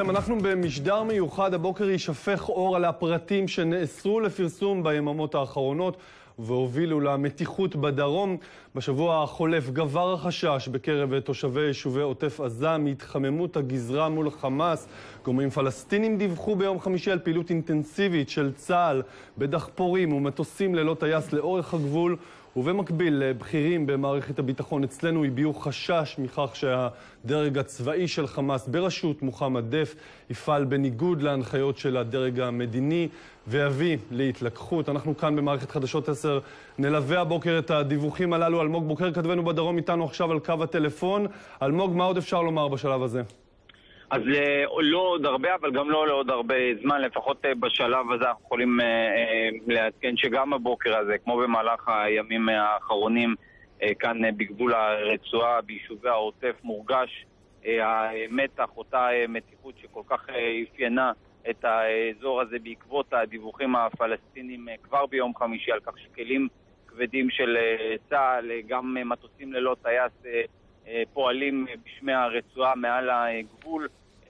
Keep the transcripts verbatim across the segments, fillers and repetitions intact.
לכם, אנחנו במשדר מיוחד. הבוקר יישפך אור על הפרטים שנאסרו לפרסום ביממות האחרונות והובילו למתיחות בדרום. בשבוע החולף גבר החשש בקרב תושבי יישובי עוטף עזה מהתחממות הגזרה מול חמאס. גורמים פלסטינים דיווחו ביום חמישי על פעילות אינטנסיבית של צה"ל בדחפורים ומטוסים ללא טייס לאורך הגבול, ובמקביל בכירים במערכת הביטחון אצלנו הביעו חשש מכך שהדרג הצבאי של חמאס בראשות מוחמד דף יפעל בניגוד להנחיות של הדרג המדיני ויביא להתלקחות. אנחנו כאן במערכת חדשות עשר נלווה הבוקר את הדיווחים הללו. אלמוג בוקר, כתבנו בדרום, איתנו עכשיו על קו הטלפון. אלמוג, מה עוד אפשר לומר בשלב הזה? אז לא עוד הרבה, אבל גם לא לעוד הרבה זמן, לפחות בשלב הזה אנחנו יכולים לעדכן שגם הבוקר הזה, כמו במהלך הימים האחרונים, כאן בגבול הרצועה, ביישובי העוטף, מורגש המתח, אותה מתיחות שכל כך אפיינה את האזור הזה בעקבות הדיווחים הפלסטינים כבר ביום חמישי, על כך שכלים כבדים של צה"ל, גם מטוסים ללא טייס, פועלים בשמי הרצועה מעל הגבול,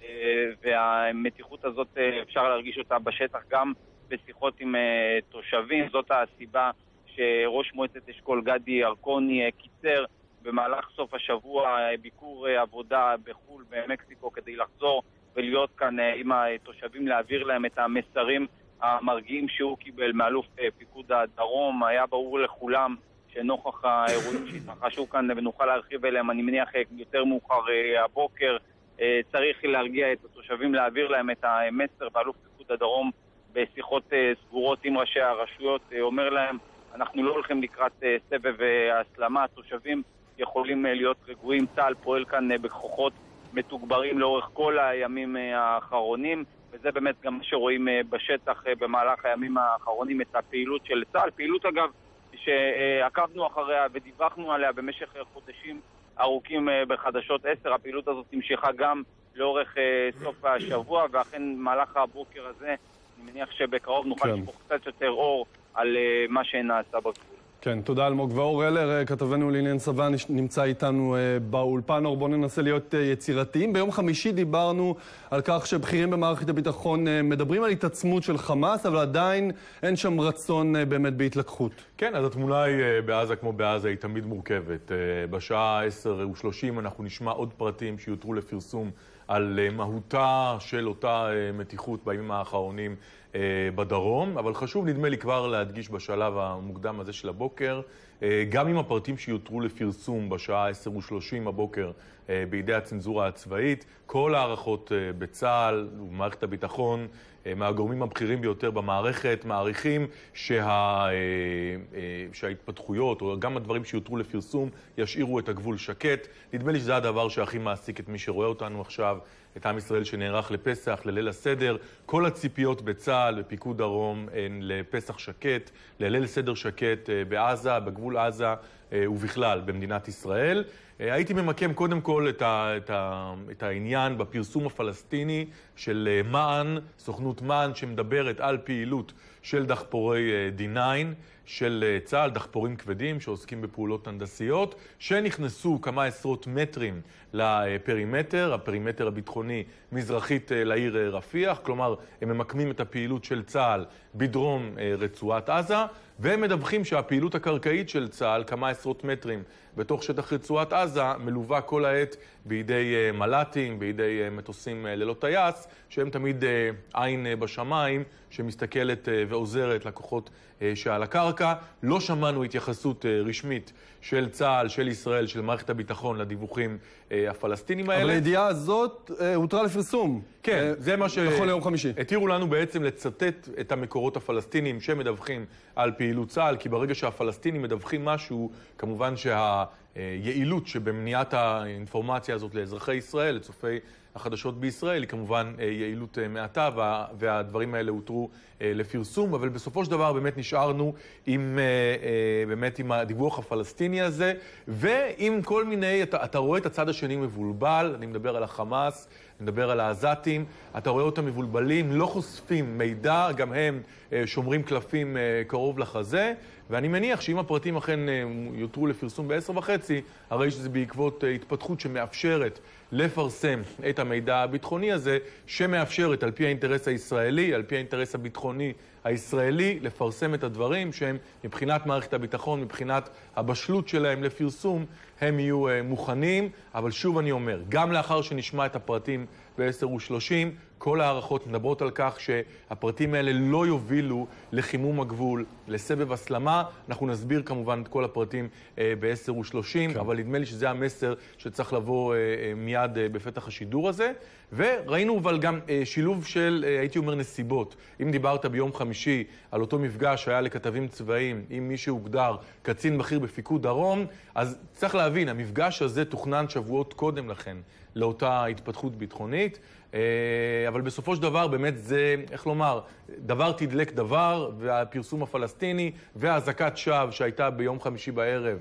והמתיחות הזאת אפשר להרגיש אותה בשטח גם בשיחות עם תושבים. זאת הסיבה שראש מועצת אשכול גדי ירקוני קיצר במהלך סוף השבוע ביקור עבודה בחול במקסיקו כדי לחזור ולהיות כאן עם התושבים, להעביר להם את המסרים המרגיעים שהוא קיבל מאלוף פיקוד הדרום. היה ברור לכולם שנוכח האירועים שהתרחשו כאן, ונוכל להרחיב אליהם, אני מניח יותר מאוחר הבוקר, צריך להרגיע את התושבים, להעביר להם את המסר. ואלוף פיקוד הדרום בשיחות סגורות עם ראשי הרשויות אומר להם, אנחנו לא הולכים לקראת סבב הסלמה, התושבים יכולים להיות רגועים. צה"ל פועל כאן בכוחות מתוגברים לאורך כל הימים האחרונים, וזה באמת גם מה שרואים בשטח במהלך הימים האחרונים, את הפעילות של צה"ל. פעילות אגב שעקבנו אחריה ודיווחנו עליה במשך חודשים ארוכים בחדשות עשר. הפעילות הזאת המשיכה גם לאורך סוף השבוע, ואכן מהלך הבוקר הזה אני מניח שבקרוב נוכל כן. לשפוך קצת יותר אור על מה שנעשה בגבול. כן, תודה אלמוג. ואור אלר, כתבנו לעניין צבא, נמצא איתנו באולפן. אור, בוא ננסה להיות יצירתיים. ביום חמישי דיברנו על כך שבכירים במערכת הביטחון מדברים על התעצמות של חמאס, אבל עדיין אין שם רצון באמת בהתלקחות. כן, אז התמונה היא בעזה כמו בעזה היא תמיד מורכבת. בשעה עשר ושלושים אנחנו נשמע עוד פרטים שיותרו לפרסום על מהותה של אותה מתיחות בימים האחרונים בדרום, אבל חשוב נדמה לי כבר להדגיש בשלב המוקדם הזה של הבוקר, גם עם הפרטים שיותרו לפרסום בשעה עשר ושלושים הבוקר בידי הצנזורה הצבאית, כל הערכות בצה"ל ובמערכת הביטחון מהגורמים הבכירים ביותר במערכת מעריכים שה... שההתפתחויות או גם הדברים שיותרו לפרסום ישאירו את הגבול שקט. נדמה לי שזה הדבר שהכי מעסיק את מי שרואה אותנו עכשיו, את עם ישראל שנערך לפסח, לליל הסדר. כל הציפיות בצה"ל, בפיקוד דרום, הן לפסח שקט, לליל סדר שקט בעזה, בגבול עזה ובכלל במדינת ישראל. הייתי ממקם קודם כל את, ה, את, ה, את העניין בפרסום הפלסטיני של מען, סוכנות מען, שמדברת על פעילות של דחפורי די ניין, של צה"ל, דחפורים כבדים שעוסקים בפעולות הנדסיות, שנכנסו כמה עשרות מטרים לפרימטר, הפרימטר הביטחוני מזרחית לעיר רפיח, כלומר הם ממקמים את הפעילות של צה"ל בדרום רצועת עזה, והם מדווחים שהפעילות הקרקעית של צה"ל כמה עשרות מטרים בתוך שטח רצועת עזה מלווה כל העת בידי מל"טים, בידי מטוסים ללא טייס, שהם תמיד עין בשמיים שמסתכלת ועוזרת לכוחות שעל הקרקע. לא שמענו התייחסות רשמית של צה"ל, של ישראל, של מערכת הביטחון לדיווחים הפלסטינים האלה. אבל הידיעה הזאת הותרה לפרסום. כן, זה מה ש... בכל יום חמישי. התירו לנו בעצם לצטט את המקורות הפלסטינים שמדווחים על פעילות צה"ל, כי ברגע שהפלסטינים מדווחים משהו, כמובן שהיעילות שבמניעת האינפורמציה הזאת לאזרחי ישראל, לצופי החדשות בישראל, היא כמובן יעילות מעטה, והדברים האלה הותרו לפרסום, אבל בסופו של דבר באמת נשארנו עם, באמת עם הדיווח הפלסטיני הזה, ועם כל מיני, אתה, אתה רואה את הצד השני מבולבל, אני מדבר על החמאס, נדבר על העזתים, אתה רואה אותם מבולבלים, לא חושפים מידע, גם הם שומרים קלפים קרוב לחזה, ואני מניח שאם הפרטים אכן יותרו לפרסום בעשר וחצי, הרי שזה בעקבות התפתחות שמאפשרת לפרסם את המידע הביטחוני הזה, שמאפשרת על פי האינטרס הישראלי, על פי האינטרס הביטחוני הישראלי, לפרסם את הדברים שהם מבחינת מערכת הביטחון, מבחינת הבשלות שלהם לפרסום, הם יהיו מוכנים. אבל שוב אני אומר, גם לאחר שנשמע את הפרטים ב-עשר ושלושים, כל הערכות מדברות על כך שהפרטים האלה לא יובילו לחימום הגבול, לסבב הסלמה. אנחנו נסביר כמובן את כל הפרטים ב-עשר ושלושים, כן. אבל נדמה לי שזה המסר שצריך לבוא מיד בפתח השידור הזה. וראינו אבל גם שילוב של, הייתי אומר, נסיבות. אם דיברת ביום חמישי על אותו מפגש שהיה לכתבים צבאיים עם מי שהוגדר קצין בכיר בפיקוד דרום, אז צריך להבין, המפגש הזה תוכנן שבועות קודם לכן לאותה התפתחות ביטחונית, אבל בסופו של דבר באמת זה, איך לומר, דבר תדלק דבר, והפרסום הפלסטיני והזעקת שווא שהייתה ביום חמישי בערב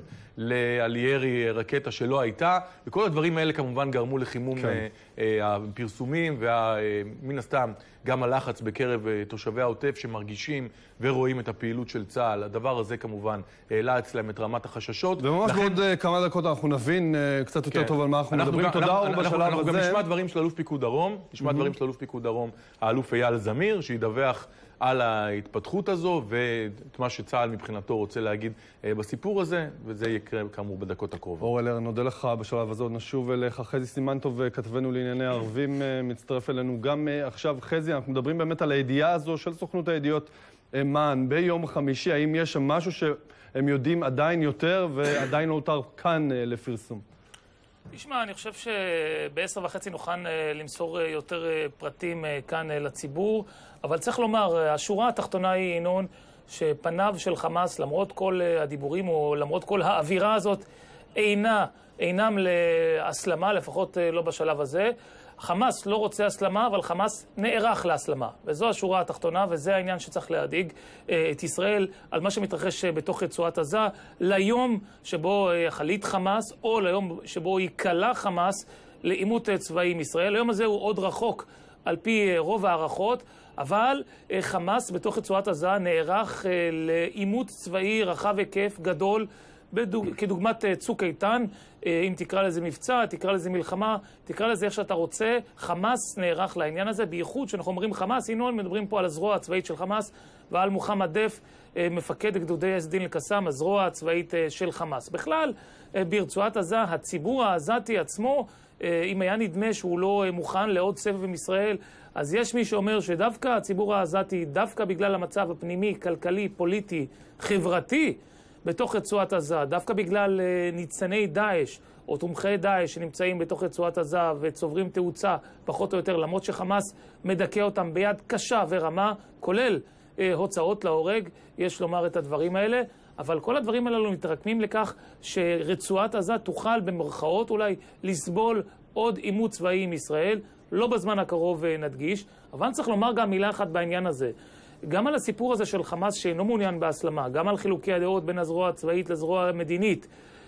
על ירי רקטה שלא הייתה, וכל הדברים האלה כמובן גרמו לחימום כן. הפרסומים, ומן הסתם גם הלחץ בקרב תושבי העוטף שמרגישים ורואים את הפעילות של צה"ל. הדבר הזה כמובן העלה אצלם את רמת החששות. וממש לכן... בעוד כמה דקות אנחנו נבין קצת יותר כן. טוב על מה אנחנו, אנחנו מדברים. גם, תודה רבה בשלב אנחנו הזה. גם נשמע דברים של אלוף פיקוד דרום, נשמע mm-hmm. דברים של אלוף פיקוד דרום, האלוף אייל זמיר, שידווח על ההתפתחות הזו, ואת מה שצה"ל מבחינתו רוצה להגיד בסיפור הזה, וזה יקרה כאמור בדקות הקרובות. אור אלר, נודה לך בשלב הזה, עוד נשוב אליך. חזי סימנטוב, כתבנו לענייני ערבים, מצטרף אלינו גם עכשיו. חזי, אנחנו מדברים באמת על הידיעה הזו של סוכנות הידיעות אמ"ן ביום חמישי. האם יש שם משהו שהם יודעים עדיין יותר ועדיין לא הותר כאן לפרסום? תשמע, אני חושב שבעשר וחצי נוכל למסור יותר פרטים כאן לציבור, אבל צריך לומר, השורה התחתונה היא, ינון, שפניו של חמאס, למרות כל הדיבורים או למרות כל האווירה הזאת, אינה, אינם להסלמה, לפחות לא בשלב הזה. חמאס לא רוצה הסלמה, אבל חמאס נערך להסלמה. וזו השורה התחתונה, וזה העניין שצריך להדאיג את ישראל על מה שמתרחש בתוך רצועת עזה, ליום שבו יחליט חמאס, או ליום שבו יקלה חמאס לעימות צבאי עם ישראל. היום הזה הוא עוד רחוק על פי רוב הערכות, אבל חמאס בתוך רצועת עזה נערך לעימות צבאי רחב היקף גדול, בדוג... כדוגמת צוק איתן, אם תקרא לזה מבצע, תקרא לזה מלחמה, תקרא לזה איך שאתה רוצה. חמאס נערך לעניין הזה, בייחוד שאנחנו אומרים חמאס, הנה מדברים פה על הזרוע הצבאית של חמאס, ועל מוחמד דף, מפקד גדודי אס-דין אל-קסאם, הזרוע הצבאית של חמאס. בכלל, ברצועת עזה, הציבור העזתי עצמו, אם היה נדמה שהוא לא מוכן לעוד סבב עם ישראל, אז יש מי שאומר שדווקא הציבור העזתי, דווקא בגלל המצב הפנימי, כלכלי, פוליטי, חברתי, בתוך רצועת עזה, דווקא בגלל ניצני דאעש או תומכי דאעש שנמצאים בתוך רצועת עזה וצוברים תאוצה פחות או יותר, למרות שחמאס מדכא אותם ביד קשה ורמה, כולל אה, הוצאות להורג, יש לומר את הדברים האלה, אבל כל הדברים האלו מתרקמים לכך שרצועת עזה תוכל במרכאות אולי לסבול עוד עימות צבאי עם ישראל, לא בזמן הקרוב נדגיש, אבל צריך לומר גם מילה אחת בעניין הזה. גם על הסיפור הזה של חמאס שאינו מעוניין בהסלמה, גם על חילוקי הדעות בין הזרוע הצבאית לזרוע המדינית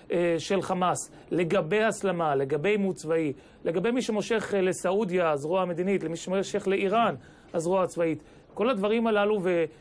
של חמאס, לגבי הסלמה, לגבי עימות צבאי, לגבי מי שמושך לסעודיה, הזרוע המדינית, למי שמושך לאיראן, הזרוע הצבאית. כל הדברים הללו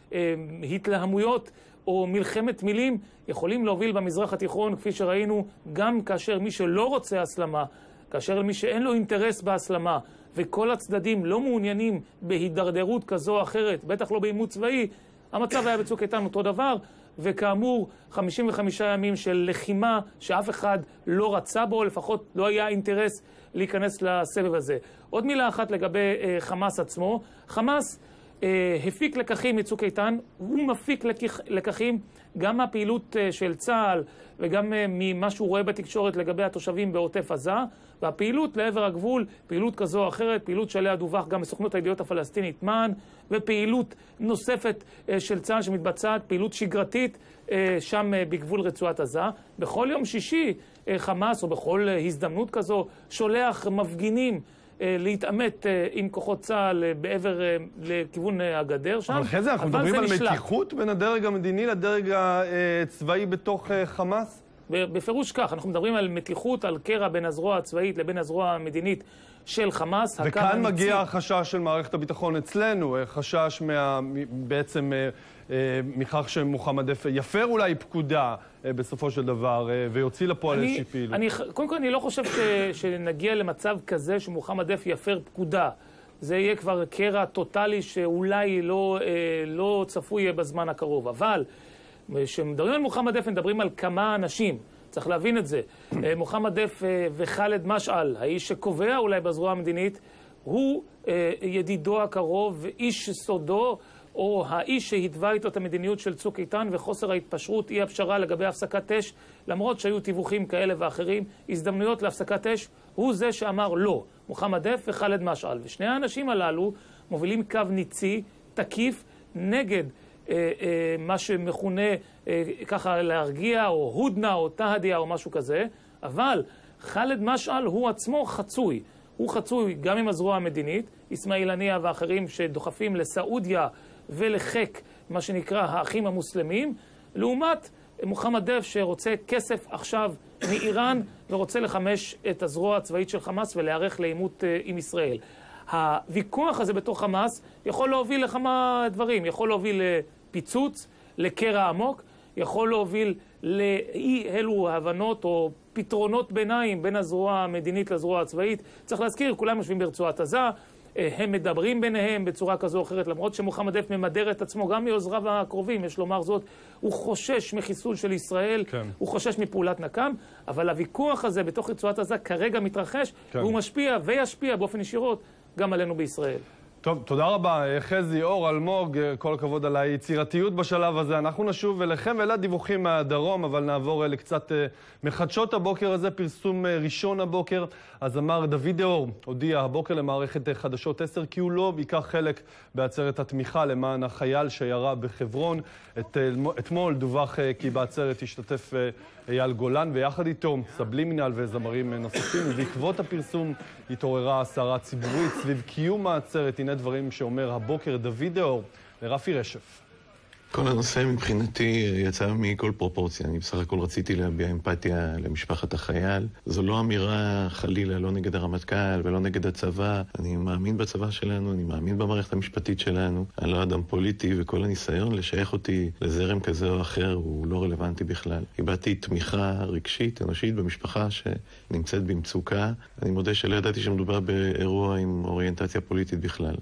והתלהמויות או מלחמת מילים יכולים להוביל במזרח התיכון, כפי שראינו, גם כאשר מי שלא רוצה הסלמה, כאשר מי שאין לו אינטרס בהסלמה, וכל הצדדים לא מעוניינים בהידרדרות כזו או אחרת, בטח לא בעימות צבאי, המצב היה בצוק איתן אותו דבר, וכאמור, חמישים וחמישה ימים של לחימה שאף אחד לא רצה בו, לפחות לא היה אינטרס להיכנס לסבב הזה. עוד מילה אחת לגבי אה, חמאס עצמו. חמאס אה, הפיק לקחים מצוק איתן, הוא מפיק לקח, לקחים גם מהפעילות אה, של צה"ל, וגם אה, ממה שהוא רואה בתקשורת לגבי התושבים בעוטף עזה, והפעילות לעבר הגבול, פעילות כזו או אחרת, פעילות שעליה דווח גם בסוכנות הידיעות הפלסטינית מן, ופעילות נוספת אה, של צה"ל שמתבצעת, פעילות שגרתית אה, שם אה, בגבול רצועת עזה. בכל יום שישי אה, חמאס, או בכל אה, הזדמנות כזו, שולח מפגינים אה, להתעמת אה, עם כוחות צה"ל אה, בעבר אה, לכיוון אה, הגדר שם. אבל אחרי זה אנחנו מדברים על מתיחות בין הדרג המדיני לדרג הצבאי בתוך אה, חמאס? בפירוש כך, אנחנו מדברים על מתיחות, על קרע בין הזרוע הצבאית לבין הזרוע המדינית של חמאס. וכאן מגיע החשש של מערכת הביטחון אצלנו, חשש מה, בעצם מכך שמוחמד דף יפר אולי פקודה בסופו של דבר ויוציא לפועל איזושהי פעילות. אני, קודם כל, אני לא חושב ש, שנגיע למצב כזה שמוחמד דף יפר פקודה. זה יהיה כבר קרע טוטלי שאולי לא, לא צפוי בזמן הקרוב. אבל כשמדברים על מוחמד דף, מדברים על כמה אנשים. צריך להבין את זה. מוחמד דף וחאלד משעל, האיש שקובע אולי בזרוע המדינית, הוא ידידו הקרוב, איש סודו, או האיש שהתווה איתו את המדיניות של צוק איתן וחוסר ההתפשרות, אי הפשרה לגבי הפסקת אש, למרות שהיו תיווכים כאלה ואחרים, הזדמנויות להפסקת אש, הוא זה שאמר לא. מוחמד דף וחאלד משעל. ושני האנשים הללו מובילים קו ניצי, תקיף, נגד אה, אה, מה שמכונה אה, ככה להרגיע, או הודנה, או תהדיה, או משהו כזה. אבל חאלד משעל הוא עצמו חצוי. הוא חצוי גם עם הזרוע המדינית, אסמאעיל הנייה ואחרים שדוחפים לסעודיה ולחק, מה שנקרא האחים המוסלמים, לעומת מוחמד דף שרוצה כסף עכשיו מאיראן ורוצה לחמש את הזרוע הצבאית של חמאס ולהיערך לעימות עם ישראל. הוויכוח הזה בתוך חמאס יכול להוביל לכמה דברים, יכול להוביל לפיצוץ, לקרע עמוק, יכול להוביל לאי אלו הבנות או פתרונות ביניים בין הזרוע המדינית לזרוע הצבאית. צריך להזכיר, כולם יושבים ברצועת עזה, הם מדברים ביניהם בצורה כזו או אחרת, למרות שמוחמד דף ממדר את עצמו גם מעוזריו הקרובים, יש לומר זאת, הוא חושש מחיסול של ישראל, כן. הוא חושש מפעולת נקם, אבל הוויכוח הזה בתוך רצועת עזה כרגע מתרחש, כן. והוא משפיע וישפיע באופן ישירות גם עלינו בישראל. טוב, תודה רבה. חזי, אור, אלמוג, כל הכבוד על היצירתיות בשלב הזה. אנחנו נשוב אליכם ולדיווחים מהדרום, אבל נעבור לקצת מחדשות הבוקר הזה, פרסום ראשון הבוקר. אז אמר דוד אור, הודיע הבוקר למערכת חדשות עשר, כי הוא לא ייקח חלק בעצרת התמיכה למען החייל שירה בחברון. את, אתמול דווח כי בעצרת השתתף אייל גולן, ויחד איתו סבלימינל וזמרים נוספים. ובעקבות הפרסום התעוררה הסערה ציבורית סביב קיום העצרת. הנה דברים שאומר הבוקר דוד אור לרפי רשף. כל הנושא מבחינתי יצא מכל פרופורציה. אני בסך הכל רציתי להביע אמפתיה למשפחת החייל. זו לא אמירה חלילה, לא נגד הרמטכ"ל ולא נגד הצבא. אני מאמין בצבא שלנו, אני מאמין במערכת המשפטית שלנו. אני לא אדם פוליטי, וכל הניסיון לשייך אותי לזרם כזה או אחר הוא לא רלוונטי בכלל. הבעתי תמיכה רגשית, אנושית במשפחה שנמצאת במצוקה. אני מודה שלא ידעתי שמדובר באירוע עם אוריינטציה פוליטית בכלל.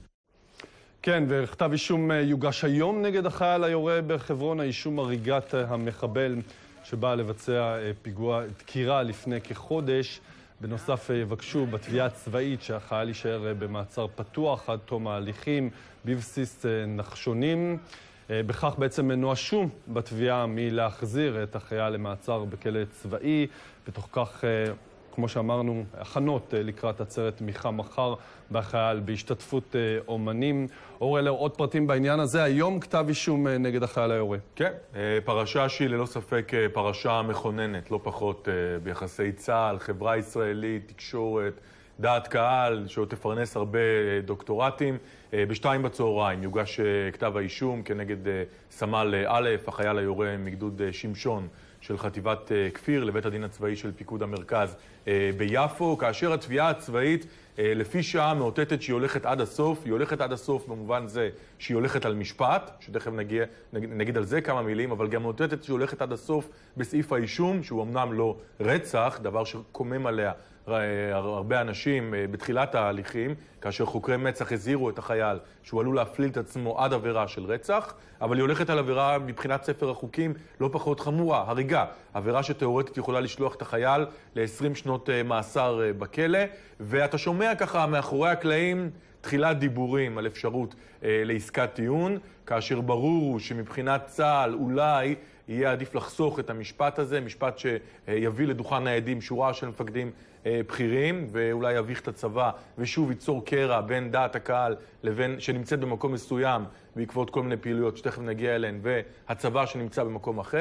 כן, וכתב אישום יוגש היום נגד החייל היורה בחברון, האישום הריגת המחבל שבא לבצע פיגוע דקירה לפני כחודש. בנוסף יבקשו בתביעה הצבאית שהחייל יישאר במעצר פתוח עד תום ההליכים בבסיס נחשונים. בכך בעצם נואשו בתביעה מלהחזיר את החייל למעצר בכלא צבאי. בתוך כך, כמו שאמרנו, הכנות לקראת עצרת תמיכה מחר בחייל בהשתתפות אומנים. אור, אלה עוד פרטים בעניין הזה. היום כתב אישום נגד החייל היורה. כן, פרשה שהיא ללא ספק פרשה מכוננת, לא פחות ביחסי צה"ל, חברה ישראלית, תקשורת, דעת קהל, שעוד תפרנס הרבה דוקטורטים. בשתיים בצהריים יוגש כתב האישום כנגד סמל א', החייל היורה מגדוד שמשון של חטיבת כפיר, לבית הדין הצבאי של פיקוד המרכז ביפו, כאשר התביעה הצבאית לפי שעה מאותתת שהיא הולכת עד הסוף. היא הולכת עד הסוף במובן זה שהיא הולכת על משפט, שתכף נגיע, נגיד על זה כמה מילים, אבל גם מאותתת שהיא הולכת עד הסוף בסעיף האישום, שהוא אמנם לא רצח, דבר שקומם עליה הרבה אנשים בתחילת ההליכים, כאשר חוקרי מצ"ח הזהירו את החייל שהוא עלול להפליל את עצמו עד עבירה של רצח, אבל היא הולכת על עבירה מבחינת ספר החוקים לא פחות חמורה, הריגה. עבירה שתיאורטית יכולה לשלוח את החייל ל-עשרים שנות מאסר בכלא, ואתה שומע ככה מאחורי הקלעים תחילת דיבורים על אפשרות אה, לעסקת טיעון, כאשר ברור הוא שמבחינת צה"ל אולי יהיה עדיף לחסוך את המשפט הזה, משפט שיביא לדוכן העדים שורה של מפקדים אה, בכירים, ואולי יביך את הצבא ושוב ייצור קרע בין דעת הקהל לבין שנמצאת במקום מסוים בעקבות כל מיני פעילויות שתכף נגיע אליהן, והצבא שנמצא במקום אחר.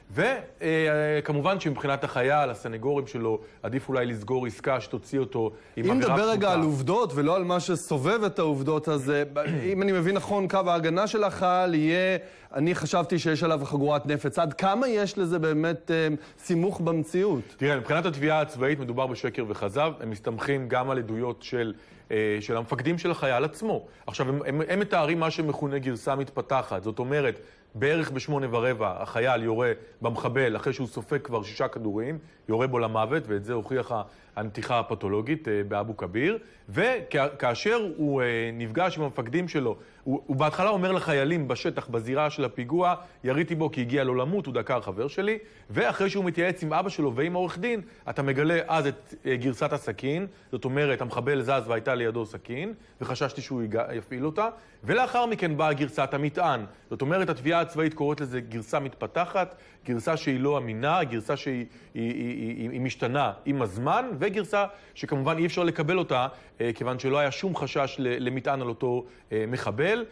וכמובן שמבחינת החייל, הסנגורים שלו, עדיף אולי לסגור עסקה שתוציא אותו עם אם עבירה נדבר רגע פחותה. על עובדות ולא על מה שסובב את העובדות, אז אם אני מבין נכון, קו ההגנה של החייל יהיה, אני חשבתי שיש עליו חגורת נפץ. עד כמה יש לזה באמת אה, סימוך במציאות? תראה, מבחינת התביעה הצבאית מדובר בשקר וכזב, הם מסתמכים גם על עדויות של, אה, של המפקדים של החייל עצמו. עכשיו, הם, הם, הם מתארים מה שמכונה גרסה מתפתחת, זאת אומרת, בערך בשמונה ורבע החייל יורה במחבל אחרי שהוא סופג כבר שישה כדורים, יורה בו למוות, ואת זה הוכיח הנתיחה הפתולוגית אה, באבו כביר, וכאשר הוא אה, נפגש עם המפקדים שלו, הוא, הוא בהתחלה אומר לחיילים בשטח, בזירה של הפיגוע, יריתי בו כי הגיע לו למות, הוא דקר חבר שלי, ואחרי שהוא מתייעץ עם אבא שלו ועם העורך דין, אתה מגלה אז את אה, גרסת הסכין, זאת אומרת, המחבל זז והייתה לידו סכין, וחששתי שהוא יגע, יפעיל אותה, ולאחר מכן באה גרסת המטען. זאת אומרת, התביעה הצבאית קוראת לזה גרסה מתפתחת, גרסה שהיא לא אמינה, גרסה שהיא היא, היא, היא, היא משתנה עם הזמן, וגרסה שכמובן אי אפשר לקבל אותה, אה, כיוון שלא היה שום חשש למטען על אותו אה, מחבל,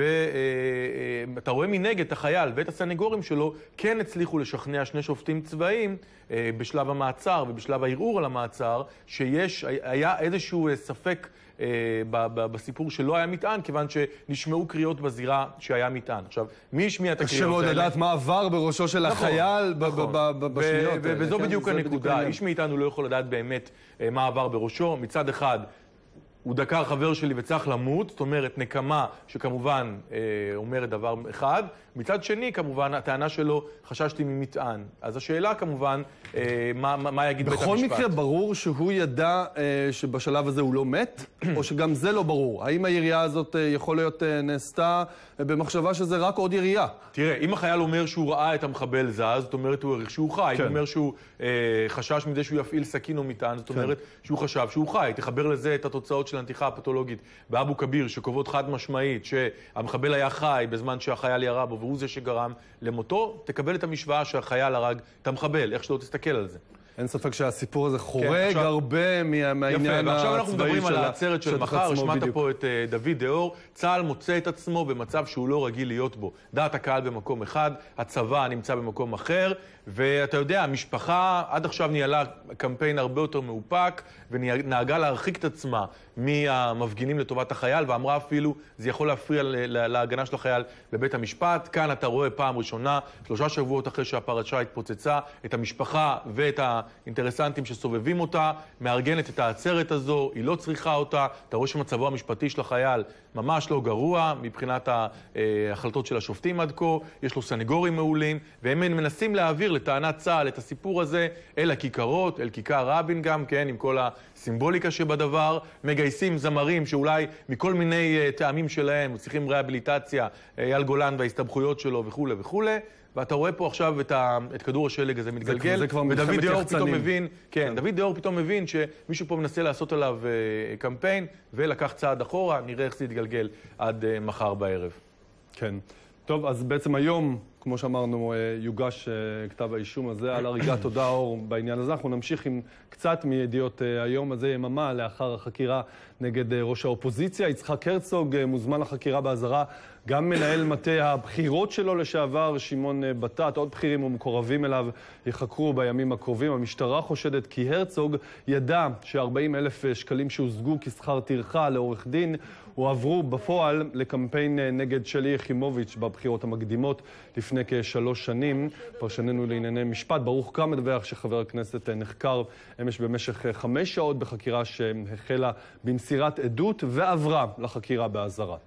ואתה רואה מנגד את החייל ואת הסנגורים שלו כן הצליחו לשכנע שני שופטים צבאיים אה, בשלב המעצר ובשלב הערעור על המעצר, שיש, היה איזשהו ספק אה, ב, ב, בסיפור שלא היה מטען, כיוון שנשמעו קריאות בזירה שהיה מטען. עכשיו, מי השמיע את הקריאות האלה? קשה מאוד לדעת מה עבר בראשו של החייל בשניות. וזו בדיוק הנקודה. איש מאיתנו לא יכול לדעת באמת מה עבר בראשו. מצד אחד, הוא דקר חבר שלי וצריך למות, זאת אומרת, נקמה שכמובן אה, אומרת דבר אחד. מצד שני, כמובן, הטענה שלו, חששתי ממטען. אז השאלה כמובן, אה, מה, מה יגיד בית המשפט. בכל מקרה ברור שהוא ידע אה, שבשלב הזה הוא לא מת, או שגם זה לא ברור? האם הירייה הזאת אה, יכול להיות אה, נעשתה אה, במחשבה שזה רק עוד ירייה? תראה, אם החייל אומר שהוא ראה את המחבל זז, זאת אומרת, הוא העריך שהוא חי. כן. אם הוא אומר שהוא אה, חשש מזה שהוא יפעיל סכין או מטען, זאת אומרת, כן. שהוא חשב שהוא חי. תחבר לזה את התוצאות של הנתיחה הפתולוגית באבו כביר, שקובעות חד משמעית שהמחבל היה חי בזמן שהחייל ירה בו, והוא זה שגרם למותו, תקבל את המשוואה שהחייל הרג את המחבל, איך שלא תסתכל על זה. אין ספק שהסיפור הזה חורג כן, עכשיו, הרבה מהעניין הצבאי של יפה, ועכשיו אנחנו מדברים על העצרת של מחר, שמעת פה את uh, דוד דאור, צה"ל מוצא את עצמו במצב שהוא לא רגיל להיות בו. דעת הקהל במקום אחד, הצבא נמצא במקום אחר, ואתה יודע, המשפחה עד עכשיו ניהלה קמפיין הרבה יותר מאופק, ונהגה להרחיק את עצמה מהמפגינים לטובת החייל, ואמרה אפילו, זה יכול להפריע להגנה של החייל בבית המשפט. כאן אתה רואה פעם ראשונה, שלושה שבועות אחרי שהפרשה התפוצצה, את המשפחה ואת האינטרסנטים שסובבים אותה, מארגנת את העצרת הזו, היא לא צריכה אותה, אתה רואה שמצבו המשפטי של החייל ממש לא גרוע מבחינת ההחלטות של השופטים עד כה, יש לו סנגורים מעולים, והם מנסים להעביר לטענת צה"ל את הסיפור הזה אל הכיכרות, אל כיכר רבין גם, כן, עם כל הסימבוליקה שבדבר, מגייסים זמרים שאולי מכל מיני טעמים שלהם, צריכים רהביליטציה, אייל גולן וההסתבכויות שלו וכו' וכו'. ואתה רואה פה עכשיו את, ה, את כדור השלג הזה מתגלגל, זה כבר ודוד דאור יחצנים. פתאום מבין, כן, כן. דוד דאור פתאום מבין שמישהו פה מנסה לעשות עליו uh, קמפיין, ולקח צעד אחורה, נראה איך זה יתגלגל עד uh, מחר בערב. כן. טוב, אז בעצם היום, כמו שאמרנו, יוגש כתב האישום הזה על הריגת תודה אור בעניין הזה. אנחנו נמשיך עם קצת מידיעות היום הזה, יממה לאחר החקירה נגד ראש האופוזיציה. יצחק הרצוג מוזמן לחקירה באזהרה, גם מנהל מטה הבחירות שלו לשעבר, שמעון בטט, עוד בכירים ומקורבים אליו יחקרו בימים הקרובים. המשטרה חושדת כי הרצוג ידע ש-ארבעים אלף שקלים שהושגו כשכר טרחה לעורך דין הועברו בפועל לקמפיין נגד שלי יחימוביץ' בבחירות המקדימות לפני כשלוש שנים. פרשננו לענייני משפט, ברוך קרא, מדווח שחבר הכנסת נחקר אמש במשך חמש שעות בחקירה שהחלה במסירת עדות ועברה לחקירה באזהרה.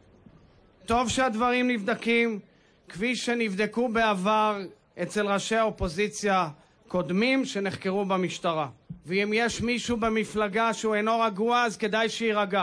טוב שהדברים נבדקים כפי שנבדקו בעבר אצל ראשי האופוזיציה קודמים שנחקרו במשטרה. ואם יש מישהו במפלגה שהוא אינו רגוע, אז כדאי שירגע.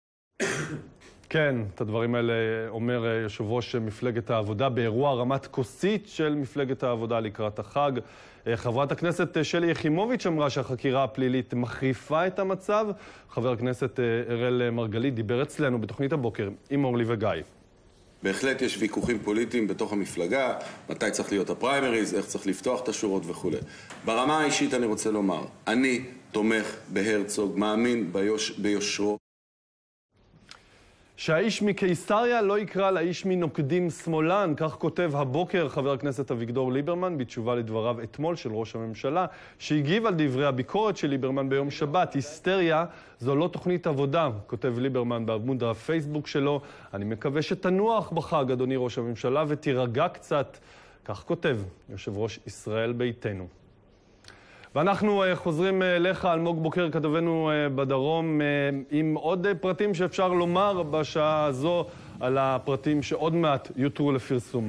כן, את הדברים האלה אומר יושב ראש מפלגת העבודה באירוע רמת כוסית של מפלגת העבודה לקראת החג. חברת הכנסת שלי יחימוביץ' אמרה שהחקירה הפלילית מחריפה את המצב. חבר הכנסת אראל מרגלית דיבר אצלנו בתוכנית הבוקר עם אורלי וגיא. בהחלט יש ויכוחים פוליטיים בתוך המפלגה, מתי צריך להיות הפריימריז, איך צריך לפתוח את השורות וכו'. ברמה האישית אני רוצה לומר, אני תומך בהרצוג, מאמין ביוש, ביושרו. שהאיש מקיסריה לא יקרא לאיש מנוקדים שמאלן, כך כותב הבוקר חבר הכנסת אביגדור ליברמן בתשובה לדבריו אתמול של ראש הממשלה, שהגיב על דברי הביקורת של ליברמן ביום שבת. היסטריה זו לא תוכנית עבודה, כותב ליברמן בעמוד הפייסבוק שלו. אני מקווה שתנוח בחג, אדוני ראש הממשלה, ותירגע קצת, כך כותב יושב ראש ישראל ביתנו. ואנחנו חוזרים אליך, אלמוג בוקר, כתבנו בדרום, עם עוד פרטים שאפשר לומר בשעה הזו על הפרטים שעוד מעט יותרו לפרסום.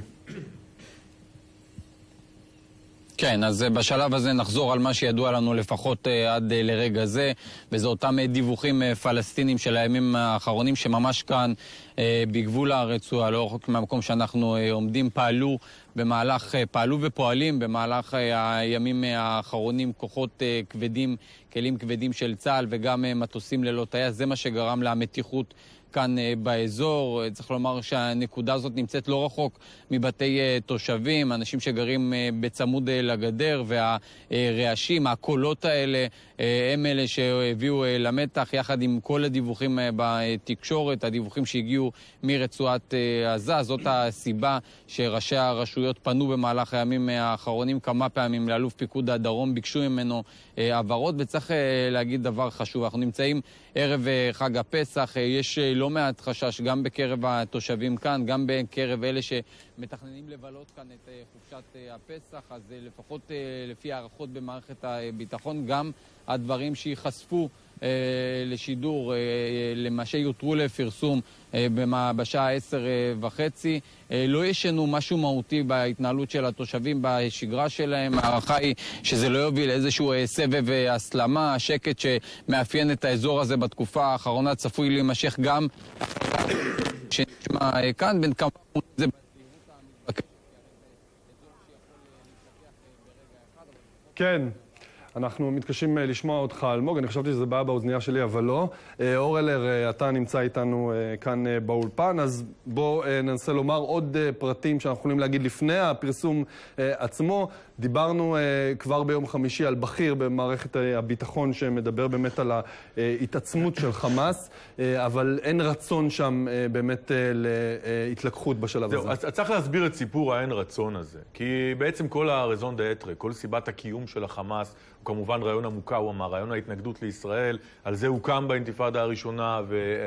כן, אז בשלב הזה נחזור על מה שידוע לנו לפחות עד לרגע זה, וזה אותם דיווחים פלסטינים של הימים האחרונים שממש כאן בגבול הרצועה, לא רחוק מהמקום שאנחנו עומדים, פעלו במהלך, פעלו ופועלים במהלך הימים האחרונים כוחות כבדים, כלים כבדים של צה"ל וגם מטוסים ללא טייס. זה מה שגרם למתיחות כאן באזור. צריך לומר שהנקודה הזאת נמצאת לא רחוק מבתי תושבים, אנשים שגרים בצמוד לגדר, והרעשים, הקולות האלה, הם אלה שהביאו למתח יחד עם כל הדיווחים בתקשורת, הדיווחים שהגיעו מרצועת עזה. זאת הסיבה שראשי הרשויות פנו במהלך הימים האחרונים כמה פעמים לאלוף פיקוד הדרום, ביקשו ממנו עברות, וצריך להגיד דבר חשוב, אנחנו נמצאים ערב חג הפסח, יש לא מעט חשש גם בקרב התושבים כאן, גם בקרב אלה שמתכננים לבלות כאן את חופשת הפסח, אז לפחות לפי הערכות במערכת הביטחון, גם הדברים שיחשפו לשידור, למה שיותרו לפרסום בשעה עשר וחצי, לא ישנו משהו מהותי בהתנהלות של התושבים בשגרה שלהם. הערכה היא שזה לא יוביל איזשהו סבב הסלמה. השקט שמאפיין את האזור הזה בתקופה האחרונה צפוי להימשך גם שנשמע כאן, בין כמה זה כן, אנחנו מתקשים לשמוע אותך, אלמוג. אני חשבתי שזה בא באוזנייה שלי, אבל לא. אור אלר, אתה נמצא איתנו כאן באולפן, אז בוא ננסה לומר עוד פרטים שאנחנו יכולים להגיד לפני הפרסום עצמו. דיברנו כבר ביום חמישי על בכיר במערכת הביטחון שמדבר באמת על ההתעצמות של חמאס, אבל אין רצון שם באמת להתלקחות בשלב הזה. אז צריך להסביר את סיפור האין רצון הזה, כי בעצם כל הרזון דאטרה, כל סיבת הקיום של החמאס, הוא כמובן רעיון המוקאוומה, רעיון ההתנגדות לישראל, על זה הוא קם באינתיפאדה הראשונה,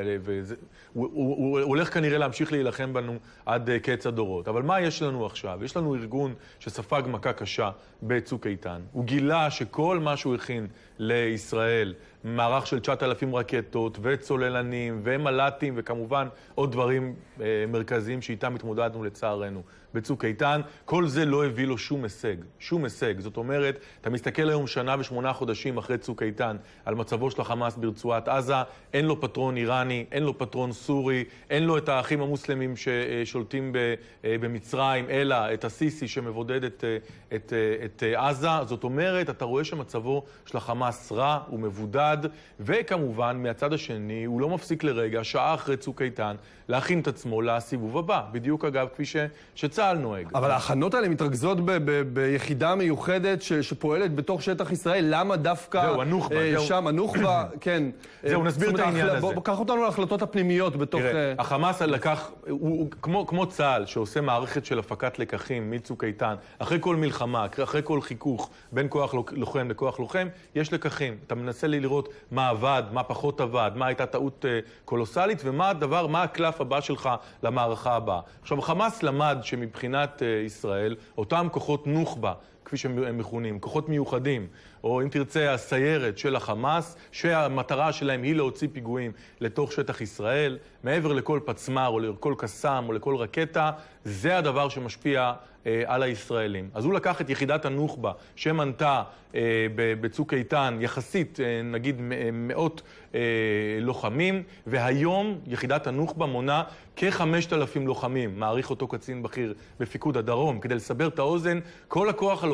והוא הולך כנראה להמשיך להילחם בנו עד קץ הדורות. אבל מה יש לנו עכשיו? יש לנו ארגון שספג מכה קשה בצוק איתן. הוא גילה שכל מה שהוא הכין לישראל, מערך של תשעת אלפים רקטות וצוללנים ומל"טים וכמובן עוד דברים אה, מרכזיים שאיתם התמודדנו לצערנו בצוק איתן, כל זה לא הביא לו שום הישג, שום הישג. זאת אומרת, אתה מסתכל היום שנה ושמונה חודשים אחרי צוק איתן על מצבו של החמאס ברצועת עזה, אין לו פטרון איראני, אין לו פטרון סורי, אין לו את האחים המוסלמים ששולטים במצרים, אלא את הסיסי שמבודד את, את, את עזה. זאת אומרת, אתה רואה שמצבו של החמאס רע, הוא מבודד, וכמובן, מהצד השני, הוא לא מפסיק לרגע, שעה אחרי צוק איתן, להכין את עצמו לסיבוב הבא. בדיוק אגב, כפי ש, שצה"ל נוהג. אבל ההכנות האלה מתרכזות ב- ב- ביחידה מיוחדת ש- שפועלת בתוך שטח ישראל. למה דווקא זהו, הנוח'בה, אה, זהו. שם, הנוח'בה, כן. זהו, נסביר את העניין הזה. בוא, בוא, קח אותנו להחלטות הפנימיות בתוך... תראה, uh... החמאס לקח, הוא, הוא, כמו, כמו צה"ל שעושה מערכת של הפקת לקחים מצוק איתן, אחרי כל מלחמה, אחרי כל חיכוך בין כוח לוחם לכוח לוחם, יש לקחים. אתה מנסה לי לראות מה עבד, מה פחות עבד, מה הייתה טעות uh, קולוסלית, ומה הדבר, מה הקלף הבא שלך למערכה הבאה. עכשיו, החמאס למד שמבחינת uh, ישראל, אותם כוחות נוח'בה, כפי שהם מכונים, כוחות מיוחדים, או אם תרצה, הסיירת של החמאס, שהמטרה שלהם היא להוציא פיגועים לתוך שטח ישראל, מעבר לכל פצמר, או לכל קסם, או לכל רקטה, זה הדבר שמשפיע אה, על הישראלים. אז הוא לקח את יחידת הנוח'בה, שמנתה אה, בצוק איתן, יחסית, אה, נגיד, מאות אה, לוחמים, והיום יחידת הנוח'בה מונה כ-חמשת אלפים לוחמים, מעריך אותו קצין בכיר בפיקוד הדרום. כדי לסבר את האוזן, כל הכוח הלוחם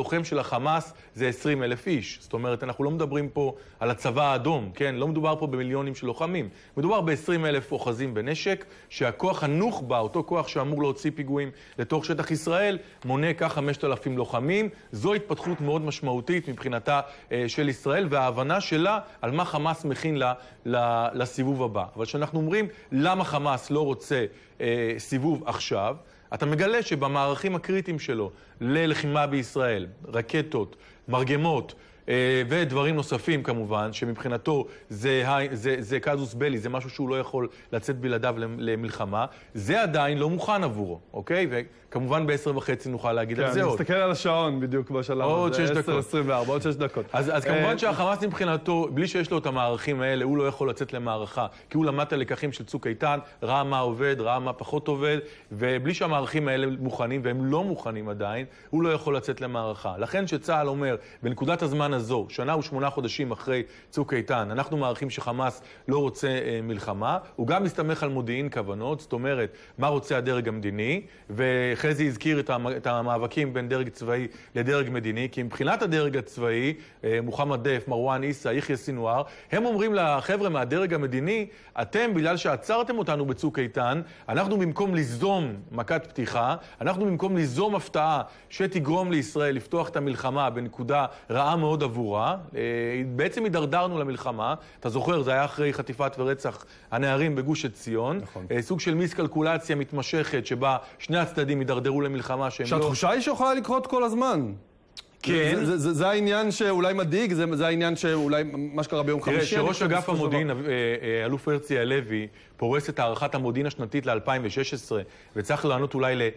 לוחם של החמאס זה עשרים אלף איש. זאת אומרת, אנחנו לא מדברים פה על הצבא האדום, כן? לא מדובר פה במיליונים של לוחמים. מדובר ב-עשרים אלף אוחזים בנשק, שהכוח הנוח'בה, אותו כוח שאמור להוציא פיגועים לתוך שטח ישראל, מונה כך חמשת אלפים לוחמים. זו התפתחות מאוד משמעותית מבחינתה אה, של ישראל, וההבנה שלה על מה חמאס מכין לה, לה, לסיבוב הבא. אבל כשאנחנו אומרים למה חמאס לא רוצה אה, סיבוב עכשיו, אתה מגלה שבמערכים הקריטיים שלו ללחימה בישראל, רקטות, מרגמות ודברים נוספים כמובן, שמבחינתו זה, זה, זה קזוס בלי, זה משהו שהוא לא יכול לצאת בלעדיו למלחמה, זה עדיין לא מוכן עבורו, אוקיי? וכמובן בעשר וחצי נוכל להגיד על זה עוד. נסתכל על השעון בדיוק בשלב הזה. עוד שש דקות. עשר עשרים וארבע, עוד שש דקות. אז, אז כמובן שהחמאס מבחינתו, בלי שיש לו את המערכים האלה, הוא לא יכול לצאת למערכה, כי הוא למד את הלקחים של צוק איתן, ראה מה עובד, ראה מה פחות עובד, ובלי שהמערכים האלה מוכנים, והם לא מוכנים עדיין, הוא לא יכול לצאת למערכה. לכן שצה"ל אומר, בנקודת הזמן הזו, שנה ושמונה חודשים אחרי צוק איתן, אנחנו מערכים שחמאס לא רוצה אה, מלחמה, הוא גם מסתמך על מודיעין כוונות, זאת אומרת, מה רוצה הדרג המדיני, וחזי הזכיר את, המ, את המאבקים בין דרג צבאי לדרג מדיני, כי מבחינת הדרג הצבאי, אה, מוחמד דף, מרואן איסה, יחיא סינואר, הם אומרים לחבר'ה מהדרג המדיני, אתם, בגלל שעצרתם אותנו בצוק איתן, אנחנו במקום ליזום מכת פתיחה, אנחנו במקום ליזום הפתעה שתגרום לישראל לפתוח את המלחמה בנקודה רעה מאוד עבורה, בעצם הידרדרנו למלחמה. אתה זוכר, זה היה אחרי חטיפת ורצח הנערים בגוש עציון. נכון. סוג של מיסקלקולציה מתמשכת שבה שני הצדדים הידרדרו למלחמה שהם לא... שהתחושה היא שיכולה לקרות כל הזמן. כן. זה, זה, זה, זה העניין שאולי מדאיג, זה, זה העניין שאולי מה שקרה ביום חמישי. תראה, שראש אגף המודיעין, אלוף הרצי הלוי, פורס את הערכת המודיעין השנתית ל-אלפיים ושש עשרה, וצריך לענות אולי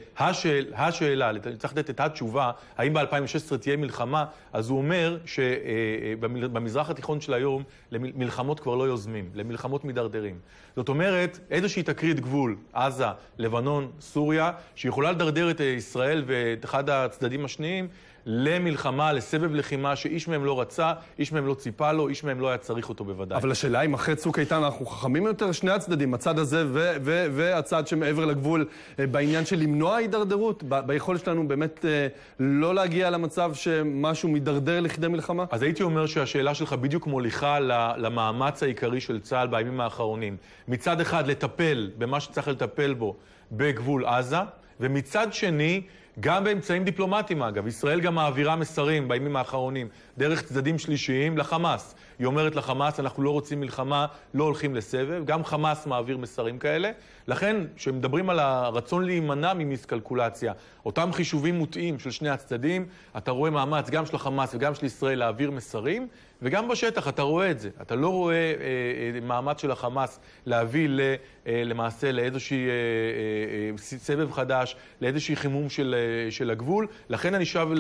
להשאלה, צריך לתת את התשובה, האם ב-אלפיים ושש עשרה תהיה מלחמה, אז הוא אומר שבמזרח התיכון של היום, למלחמות כבר לא יוזמים, למלחמות מדרדרים. זאת אומרת, איזושהי תקרית גבול, עזה, לבנון, סוריה, שיכולה לדרדר את ישראל ואת אחד הצדדים השניים, למלחמה, לסבב לחימה שאיש מהם לא רצה, איש מהם לא ציפה לו, איש מהם לא היה צריך אותו בוודאי. אבל השאלה אם אחרי צוק איתן אנחנו חכמים יותר שני הצדדים, הצד הזה ו- ו- והצד שמעבר לגבול, בעניין של למנוע הידרדרות, ב- ביכולת שלנו באמת לא להגיע למצב שמשהו מדרדר לכדי מלחמה? אז הייתי אומר שהשאלה שלך בדיוק מוליכה למאמץ העיקרי של צה"ל בימים האחרונים. מצד אחד לטפל במה שצריך לטפל בו בגבול עזה, ומצד שני גם באמצעים דיפלומטיים, אגב. ישראל גם מעבירה מסרים בימים האחרונים דרך צדדים שלישיים לחמאס. היא אומרת לחמאס, אנחנו לא רוצים מלחמה, לא הולכים לסבב. גם חמאס מעביר מסרים כאלה. לכן, כשמדברים על הרצון להימנע ממיסקלקולציה, אותם חישובים מוטעים של שני הצדדים, אתה רואה מאמץ גם של החמאס וגם של ישראל להעביר מסרים, וגם בשטח אתה רואה את זה. אתה לא רואה אה, אה, מאמץ של החמאס להביא ל, אה, למעשה לאיזושהי אה, אה, סבב חדש, לאיזושהי חימום של, אה, של הגבול. לכן אני שב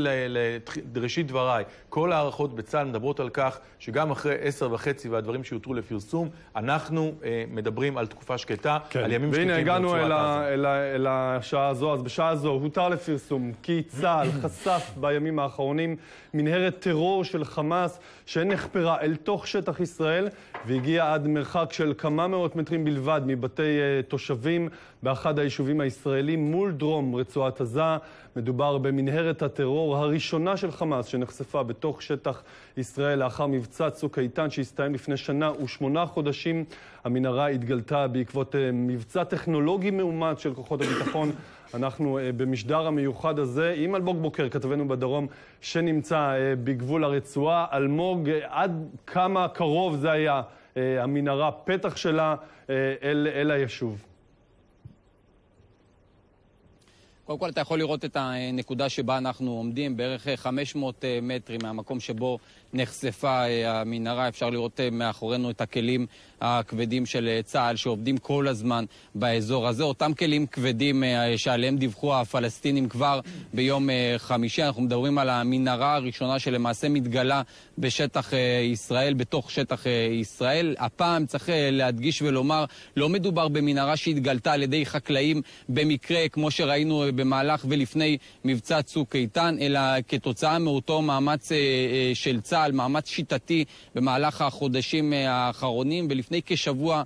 לראשית דבריי. כל הערכות בצה"ל מדברות על כך שגם אחרי עשר וחצי והדברים שיותרו לפרסום, אנחנו אה, מדברים על תקופה שקטה, כן. על ימים שקטים. והנה הגענו אל, ה, אל, ה, אל השעה הזו. אז בשעה הזו הותר לפרסום כי צה"ל חשף בימים האחרונים מנהרת טרור של חמאס שנחפרה אל תוך שטח ישראל והגיעה עד מרחק של כמה מאות מטרים בלבד מבתי uh, תושבים באחד היישובים הישראלים מול דרום רצועת עזה. מדובר במנהרת הטרור הראשונה של חמאס שנחשפה בתוך שטח ישראל לאחר מבצע צוק איתן שהסתיים לפני שנה ושמונה חודשים. המנהרה התגלתה בעקבות uh, מבצע טכנולוגי מאומץ של כוחות הביטחון. אנחנו uh, במשדר המיוחד הזה עם אלמוג בוקר, כתבנו בדרום, שנמצא uh, בגבול הרצועה. אלמוג, uh, עד כמה קרוב זה היה uh, המנהרה, פתח שלה uh, אל, אל היישוב? קודם כל אתה יכול לראות את הנקודה שבה אנחנו עומדים, בערך חמש מאות מטרים מהמקום שבו נחשפה המנהרה. אפשר לראות מאחורינו את הכלים הכבדים של צה"ל שעובדים כל הזמן באזור הזה. אותם כלים כבדים שעליהם דיווחו הפלסטינים כבר ביום חמישי. אנחנו מדברים על המנהרה הראשונה שלמעשה מתגלה בשטח ישראל, בתוך שטח ישראל. הפעם צריך להדגיש ולומר, לא מדובר במנהרה שהתגלתה על ידי חקלאים במקרה, כמו שראינו במהלך ולפני מבצע צוק איתן, אלא כתוצאה מאותו מאמץ של צה"ל, מאמץ שיטתי במהלך החודשים האחרונים. ולפני לפני כשבוע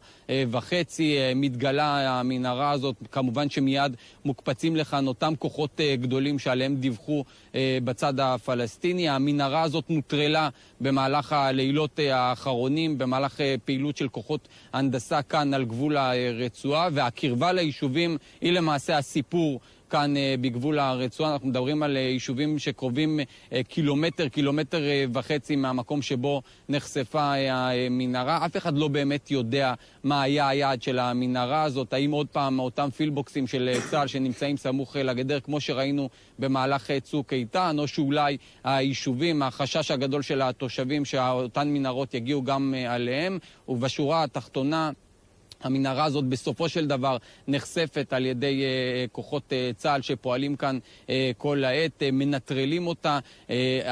וחצי מתגלה המנהרה הזאת, כמובן שמיד מוקפצים לכאן אותם כוחות גדולים שעליהם דיווחו בצד הפלסטיני. המנהרה הזאת נוטרלה במהלך הלילות האחרונים, במהלך פעילות של כוחות הנדסה כאן על גבול הרצועה, והקרבה ליישובים היא למעשה הסיפור כאן בגבול הרצועה. אנחנו מדברים על יישובים שקרובים קילומטר, קילומטר וחצי מהמקום שבו נחשפה המנהרה. אף אחד לא באמת יודע מה היה היעד של המנהרה הזאת. האם עוד פעם אותם פילבוקסים של צה"ל שנמצאים סמוך לגדר, כמו שראינו במהלך צוק איתן, או שאולי היישובים, החשש הגדול של התושבים שאותן מנהרות יגיעו גם עליהם. ובשורה התחתונה, המנהרה הזאת בסופו של דבר נחשפת על ידי uh, כוחות uh, צה"ל שפועלים כאן uh, כל העת, uh, מנטרלים אותה. Uh,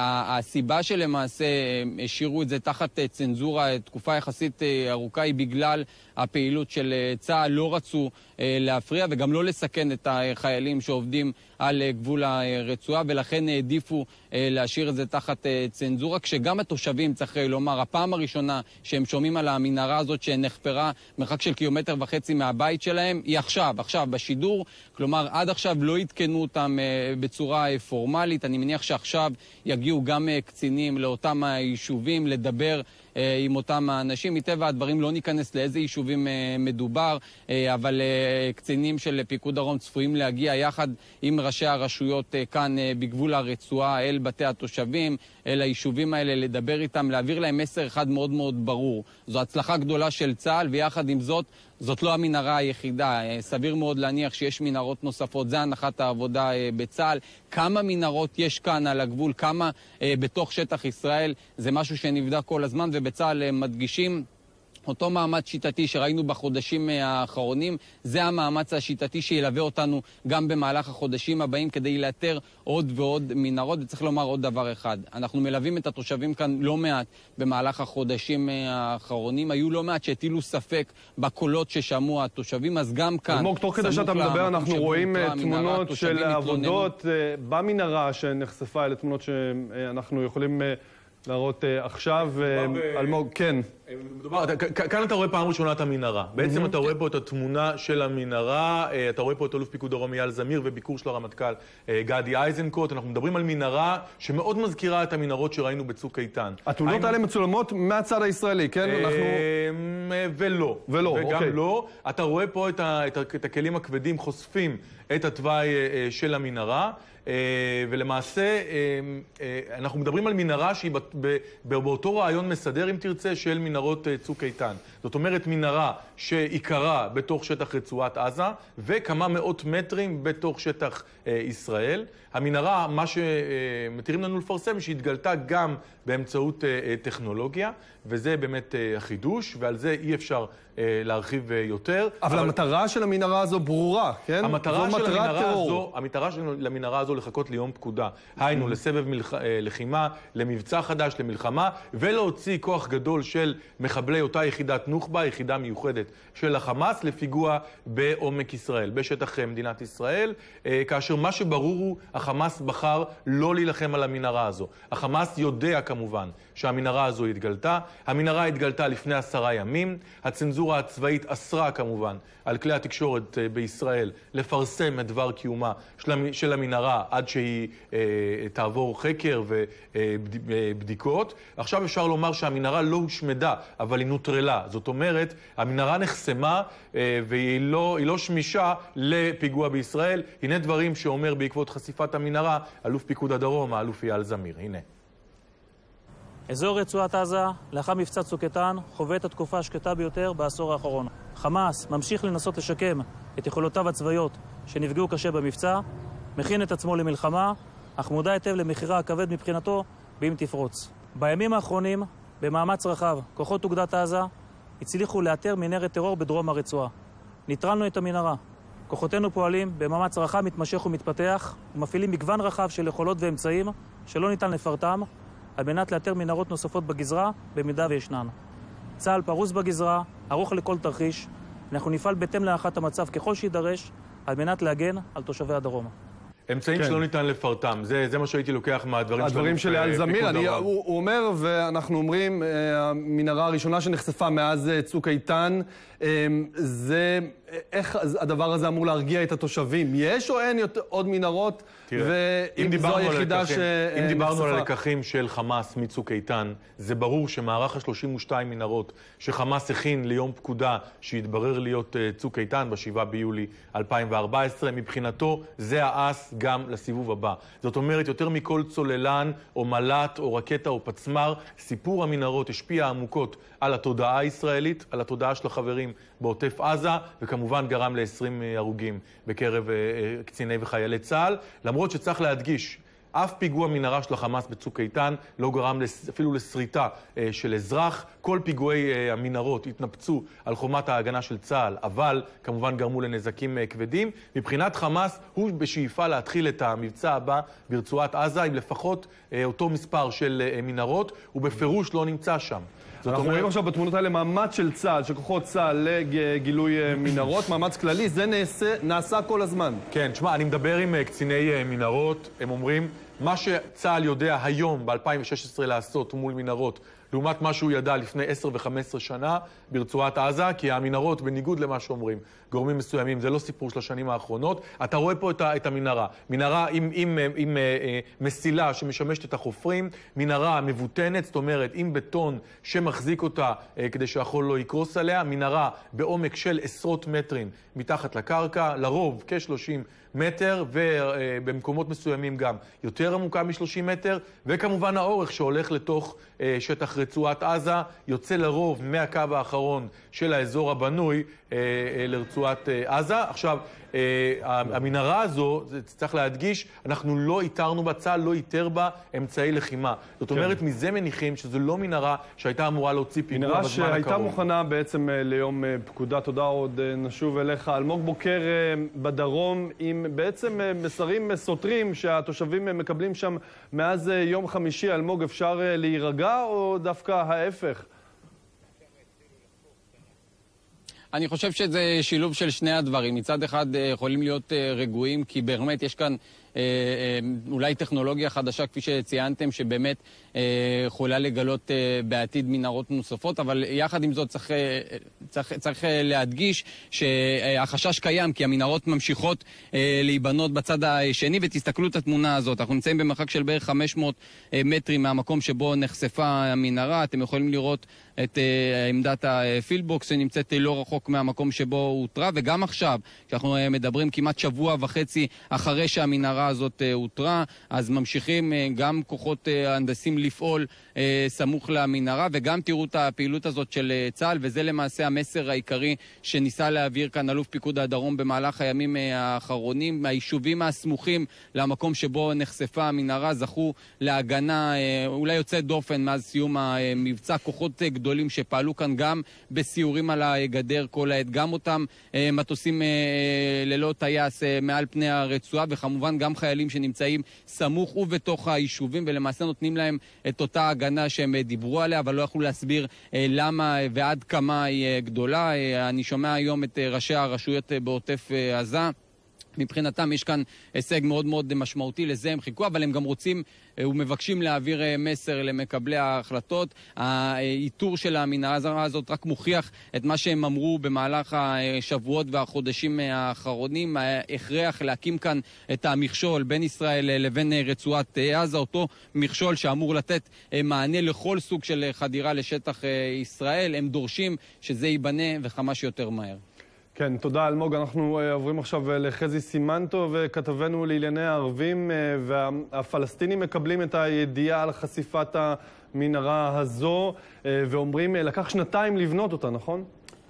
הסיבה שלמעשה uh, השאירו את זה תחת uh, צנזורה תקופה יחסית uh, ארוכה היא בגלל הפעילות של uh, צה"ל. לא רצו uh, להפריע וגם לא לסכן את החיילים שעובדים על uh, גבול הרצועה, ולכן העדיפו uh, להשאיר את זה תחת uh, צנזורה, כשגם התושבים, צריך לומר, הפעם הראשונה שהם שומעים על המנהרה הזאת שנחפרה מרחק של קילומטר וחצי מהבית שלהם, היא עכשיו, עכשיו בשידור. כלומר, עד עכשיו לא התקנו אותם uh, בצורה uh, פורמלית. אני מניח שעכשיו יגיעו גם uh, קצינים לאותם היישובים לדבר uh, עם אותם האנשים. מטבע הדברים לא ניכנס לאיזה יישובים uh, מדובר, uh, אבל uh, קצינים של פיקוד דרום צפויים להגיע יחד עם ראשי הרשויות uh, כאן uh, בגבול הרצועה אל בתי התושבים, אל היישובים האלה, לדבר איתם, להעביר להם מסר אחד מאוד מאוד ברור. זו הצלחה גדולה של צה"ל, ויחד עם זאת, זאת לא המנהרה היחידה. סביר מאוד להניח שיש מנהרות נוספות. זה הנחת העבודה בצה"ל. כמה מנהרות יש כאן על הגבול, כמה בתוך שטח ישראל, זה משהו שנבדק כל הזמן, ובצה"ל מדגישים אותו מאמץ שיטתי שראינו בחודשים האחרונים. זה המאמץ השיטתי שילווה אותנו גם במהלך החודשים הבאים כדי לאתר עוד ועוד מנהרות. וצריך לומר עוד דבר אחד, אנחנו מלווים את התושבים כאן לא מעט במהלך החודשים האחרונים. היו לא מעט שהטילו ספק בקולות ששמעו התושבים, אז גם כאן אלמוג, תוך כדי שאתה מדבר אנחנו רואים תמונות של עבודות במנהרה שנחשפה. אלה תמונות שאנחנו יכולים להראות עכשיו. אלמוג, כן. כאן אתה רואה פעם ראשונה את המנהרה. בעצם אתה רואה פה את התמונה של המנהרה, אתה רואה פה את אלוף פיקוד דרום אייל זמיר וביקור של הרמטכ"ל גדי איזנקוט. אנחנו מדברים על מנהרה שמאוד מזכירה את המנהרות שראינו בצוק איתן. התמונות האלה מצולמות מהצד הישראלי, כן? ולא. ולא, וגם אוקיי. לא. אתה רואה פה את הכלים הכבדים חושפים את התוואי של המנהרה. ולמעשה אנחנו מדברים על מנהרה שהיא באותו רעיון מסדר, אם תרצה, של מנהרות צוק איתן. זאת אומרת מנהרה שעיקרה בתוך שטח רצועת עזה וכמה מאות מטרים בתוך שטח ישראל. המנהרה, מה שמתירים לנו לפרסם, שהתגלתה גם באמצעות טכנולוגיה, וזה באמת החידוש, ועל זה אי אפשר להרחיב יותר. אבל, אבל המטרה של המנהרה הזו ברורה, כן? המטרה של המנהרה הזו, המטרה של המנהרה הזו לחכות ליום פקודה. היינו, לסבב מלח... לחימה, למבצע חדש, למלחמה, ולהוציא כוח גדול של מחבלי אותה יחידת נוח'בה, יחידה מיוחדת של החמאס, לפיגוע בעומק ישראל, בשטח מדינת ישראל, כאשר מה שברור הוא, החמאס בחר לא להילחם על המנהרה הזו. החמאס יודע כמובן שהמנהרה הזו התגלתה. המנהרה התגלתה לפני עשרה ימים. הצנזורה הצבאית אסרה כמובן על כלי התקשורת בישראל לפרסם את דבר קיומה של המנהרה עד שהיא אה, תעבור חקר ובדיקות. עכשיו אפשר לומר שהמנהרה לא הושמדה, אבל היא נוטרלה. זאת אומרת, המנהרה נחסמה אה, והיא לא, היא לא שמישה לפיגוע בישראל. הנה דברים שאומר בעקבות חשיפת המנהרה אלוף פיקוד הדרום, האלוף אייל זמיר. הנה. אזור רצועת עזה, לאחר מבצע צוק איתן, חווה את התקופה השקטה ביותר בעשור האחרון. חמאס ממשיך לנסות לשקם את יכולותיו הצבאיות שנפגעו קשה במבצע, מכין את עצמו למלחמה, אך מודע היטב למחירה הכבד מבחינתו באם תפרוץ. בימים האחרונים, במאמץ רחב, כוחות אוגדת עזה הצליחו לאתר מנהרת טרור בדרום הרצועה. ניטרלנו את המנהרה. כוחותינו פועלים במאמץ רחב מתמשך ומתפתח, ומפעילים מגוון רחב של יכולות ואמצעים שלא ניתן לפרטם, על מנת לאתר מנהרות נוספות בגזרה, במידה וישנן. צה"ל פרוס בגזרה, ערוך לכל תרחיש, אנחנו נפעל בהתאם להערכת המצב ככל שידרש, על מנת להגן על תושבי הדרום. אמצעים כן. שלא ניתן לפרטם, זה, זה מה שהייתי לוקח מהדברים הדברים של אייל זמיר, אני, הוא, הוא אומר, ואנחנו אומרים, המנהרה הראשונה שנחשפה מאז צוק איתן, זה, איך הדבר הזה אמור להרגיע את התושבים? יש או אין יותר, עוד מנהרות? ואם זו היחידה שנחשפה? אם דיברנו על הלקחים של חמאס מצוק איתן, זה ברור שמערך ה-שלושים ושתיים מנהרות שחמאס הכין ליום פקודה שהתברר להיות צוק איתן ב-שבעה ביולי אלפיים וארבע עשרה, מבחינתו זה האס גם לסיבוב הבא. זאת אומרת, יותר מכל צוללן או מלט או רקטה או פצמר, סיפור המנהרות השפיע עמוקות על התודעה הישראלית, על התודעה של החברים בעוטף עזה, וכמובן גרם ל-עשרים הרוגים בקרב קציני וחיילי צה"ל. למרות שצריך להדגיש, אף פיגוע מנהרה של החמאס בצוק איתן לא גרם אפילו לסריטה של אזרח. כל פיגועי המנהרות התנפצו על חומת ההגנה של צה"ל, אבל כמובן גרמו לנזקים כבדים. מבחינת חמאס הוא בשאיפה להתחיל את המבצע הבא ברצועת עזה עם לפחות אותו מספר של מנהרות, ובפירוש לא נמצא שם. אנחנו רואים עכשיו בתמונות האלה מאמץ של צה"ל, של כוחות צה"ל לגילוי מנהרות, מאמץ כללי, זה נעשה, נעשה כל הזמן. כן, תשמע, אני מדבר עם קציני מנהרות, הם אומרים, מה שצה"ל יודע היום ב-אלפיים ושש עשרה לעשות מול מנהרות, לעומת מה שהוא ידע לפני עשר וחמש עשרה שנה ברצועת עזה, כי המנהרות, בניגוד למה שאומרים, גורמים מסוימים, זה לא סיפור של השנים האחרונות. אתה רואה פה את, את המנהרה. מנהרה עם, עם, עם, עם אה, מסילה שמשמשת את החופרים, מנהרה מבוטנת, זאת אומרת, עם בטון שמחזיק אותה אה, כדי שהחול לא יקרוס עליה, מנהרה בעומק של עשרות מטרים מתחת לקרקע, לרוב כ-שלושים מטר, ובמקומות מסוימים גם יותר עמוקה מ-שלושים מטר, וכמובן האורך שהולך לתוך אה, שטח רצועת עזה, יוצא לרוב מהקו האחרון של האזור הבנוי אה, אה, לרצועת אה, עזה. עכשיו, אה, המנהרה הזו, צריך להדגיש, אנחנו לא איתרנו בה, צה"ל לא איתר בה אמצעי לחימה. זאת אומרת, כן. מזה מניחים שזו לא מנהרה שהייתה אמורה להוציא פיגוע בזמן הקרוב. מנהרה שהייתה מוכנה בעצם ליום פקודה. תודה, עוד נשוב אליך. אלמוג בוקר בדרום, עם בעצם מסרים סותרים שהתושבים מקבלים שם מאז יום חמישי. אלמוג, אפשר להירגע או דווקא ההפך? אני חושב שזה שילוב של שני הדברים. מצד אחד יכולים להיות רגועים, כי באמת יש כאן אולי טכנולוגיה חדשה, כפי שציינתם, שבאמת יכולה לגלות בעתיד מנהרות נוספות, אבל יחד עם זאת צריך, צריך, צריך להדגיש שהחשש קיים, כי המנהרות ממשיכות להיבנות בצד השני, ותסתכלו את התמונה הזאת. אנחנו נמצאים במרחק של בערך חמש מאות מטרים מהמקום שבו נחשפה המנהרה. אתם יכולים לראות את עמדת הפילבוקס שנמצאת לא רחוק מהמקום שבו הוא הותרה, וגם עכשיו, כשאנחנו מדברים כמעט שבוע וחצי אחרי שהמנהרה הזאת הותרה, אז ממשיכים גם כוחות הנדסים לפעול סמוך למנהרה, וגם תראו את הפעילות הזאת של צה"ל, וזה למעשה המסר העיקרי שניסה להעביר כאן אלוף פיקוד הדרום במהלך הימים האחרונים. היישובים הסמוכים למקום שבו נחשפה המנהרה זכו להגנה אולי יוצאת דופן מאז סיום המבצע. כוחות גדולים שפעלו כאן גם בסיורים על הגדר כל העת, גם אותם מטוסים ללא טייס מעל פני הרצועה, וכמובן גם חיילים שנמצאים סמוך ובתוך היישובים, ולמעשה נותנים להם את אותה הגנה שהם דיברו עליה, אבל לא יכלו להסביר למה ועד כמה היא גדולה. אני שומע היום את ראשי הרשויות בעוטף עזה. מבחינתם יש כאן הישג מאוד מאוד משמעותי, לזה הם חיכו, אבל הם גם רוצים ומבקשים להעביר מסר למקבלי ההחלטות. האיתור של המנהרה הזאת רק מוכיח את מה שהם אמרו במהלך השבועות והחודשים האחרונים, ההכרח להקים כאן את המכשול בין ישראל לבין רצועת עזה, אותו מכשול שאמור לתת מענה לכל סוג של חדירה לשטח ישראל. הם דורשים שזה ייבנה וכמה שיותר מהר. כן, תודה אלמוג. אנחנו עוברים עכשיו לחזי סימנטו וכתבנו לענייני הערבים, והפלסטינים מקבלים את הידיעה על חשיפת המנהרה הזו, ואומרים לקח שנתיים לבנות אותה, נכון?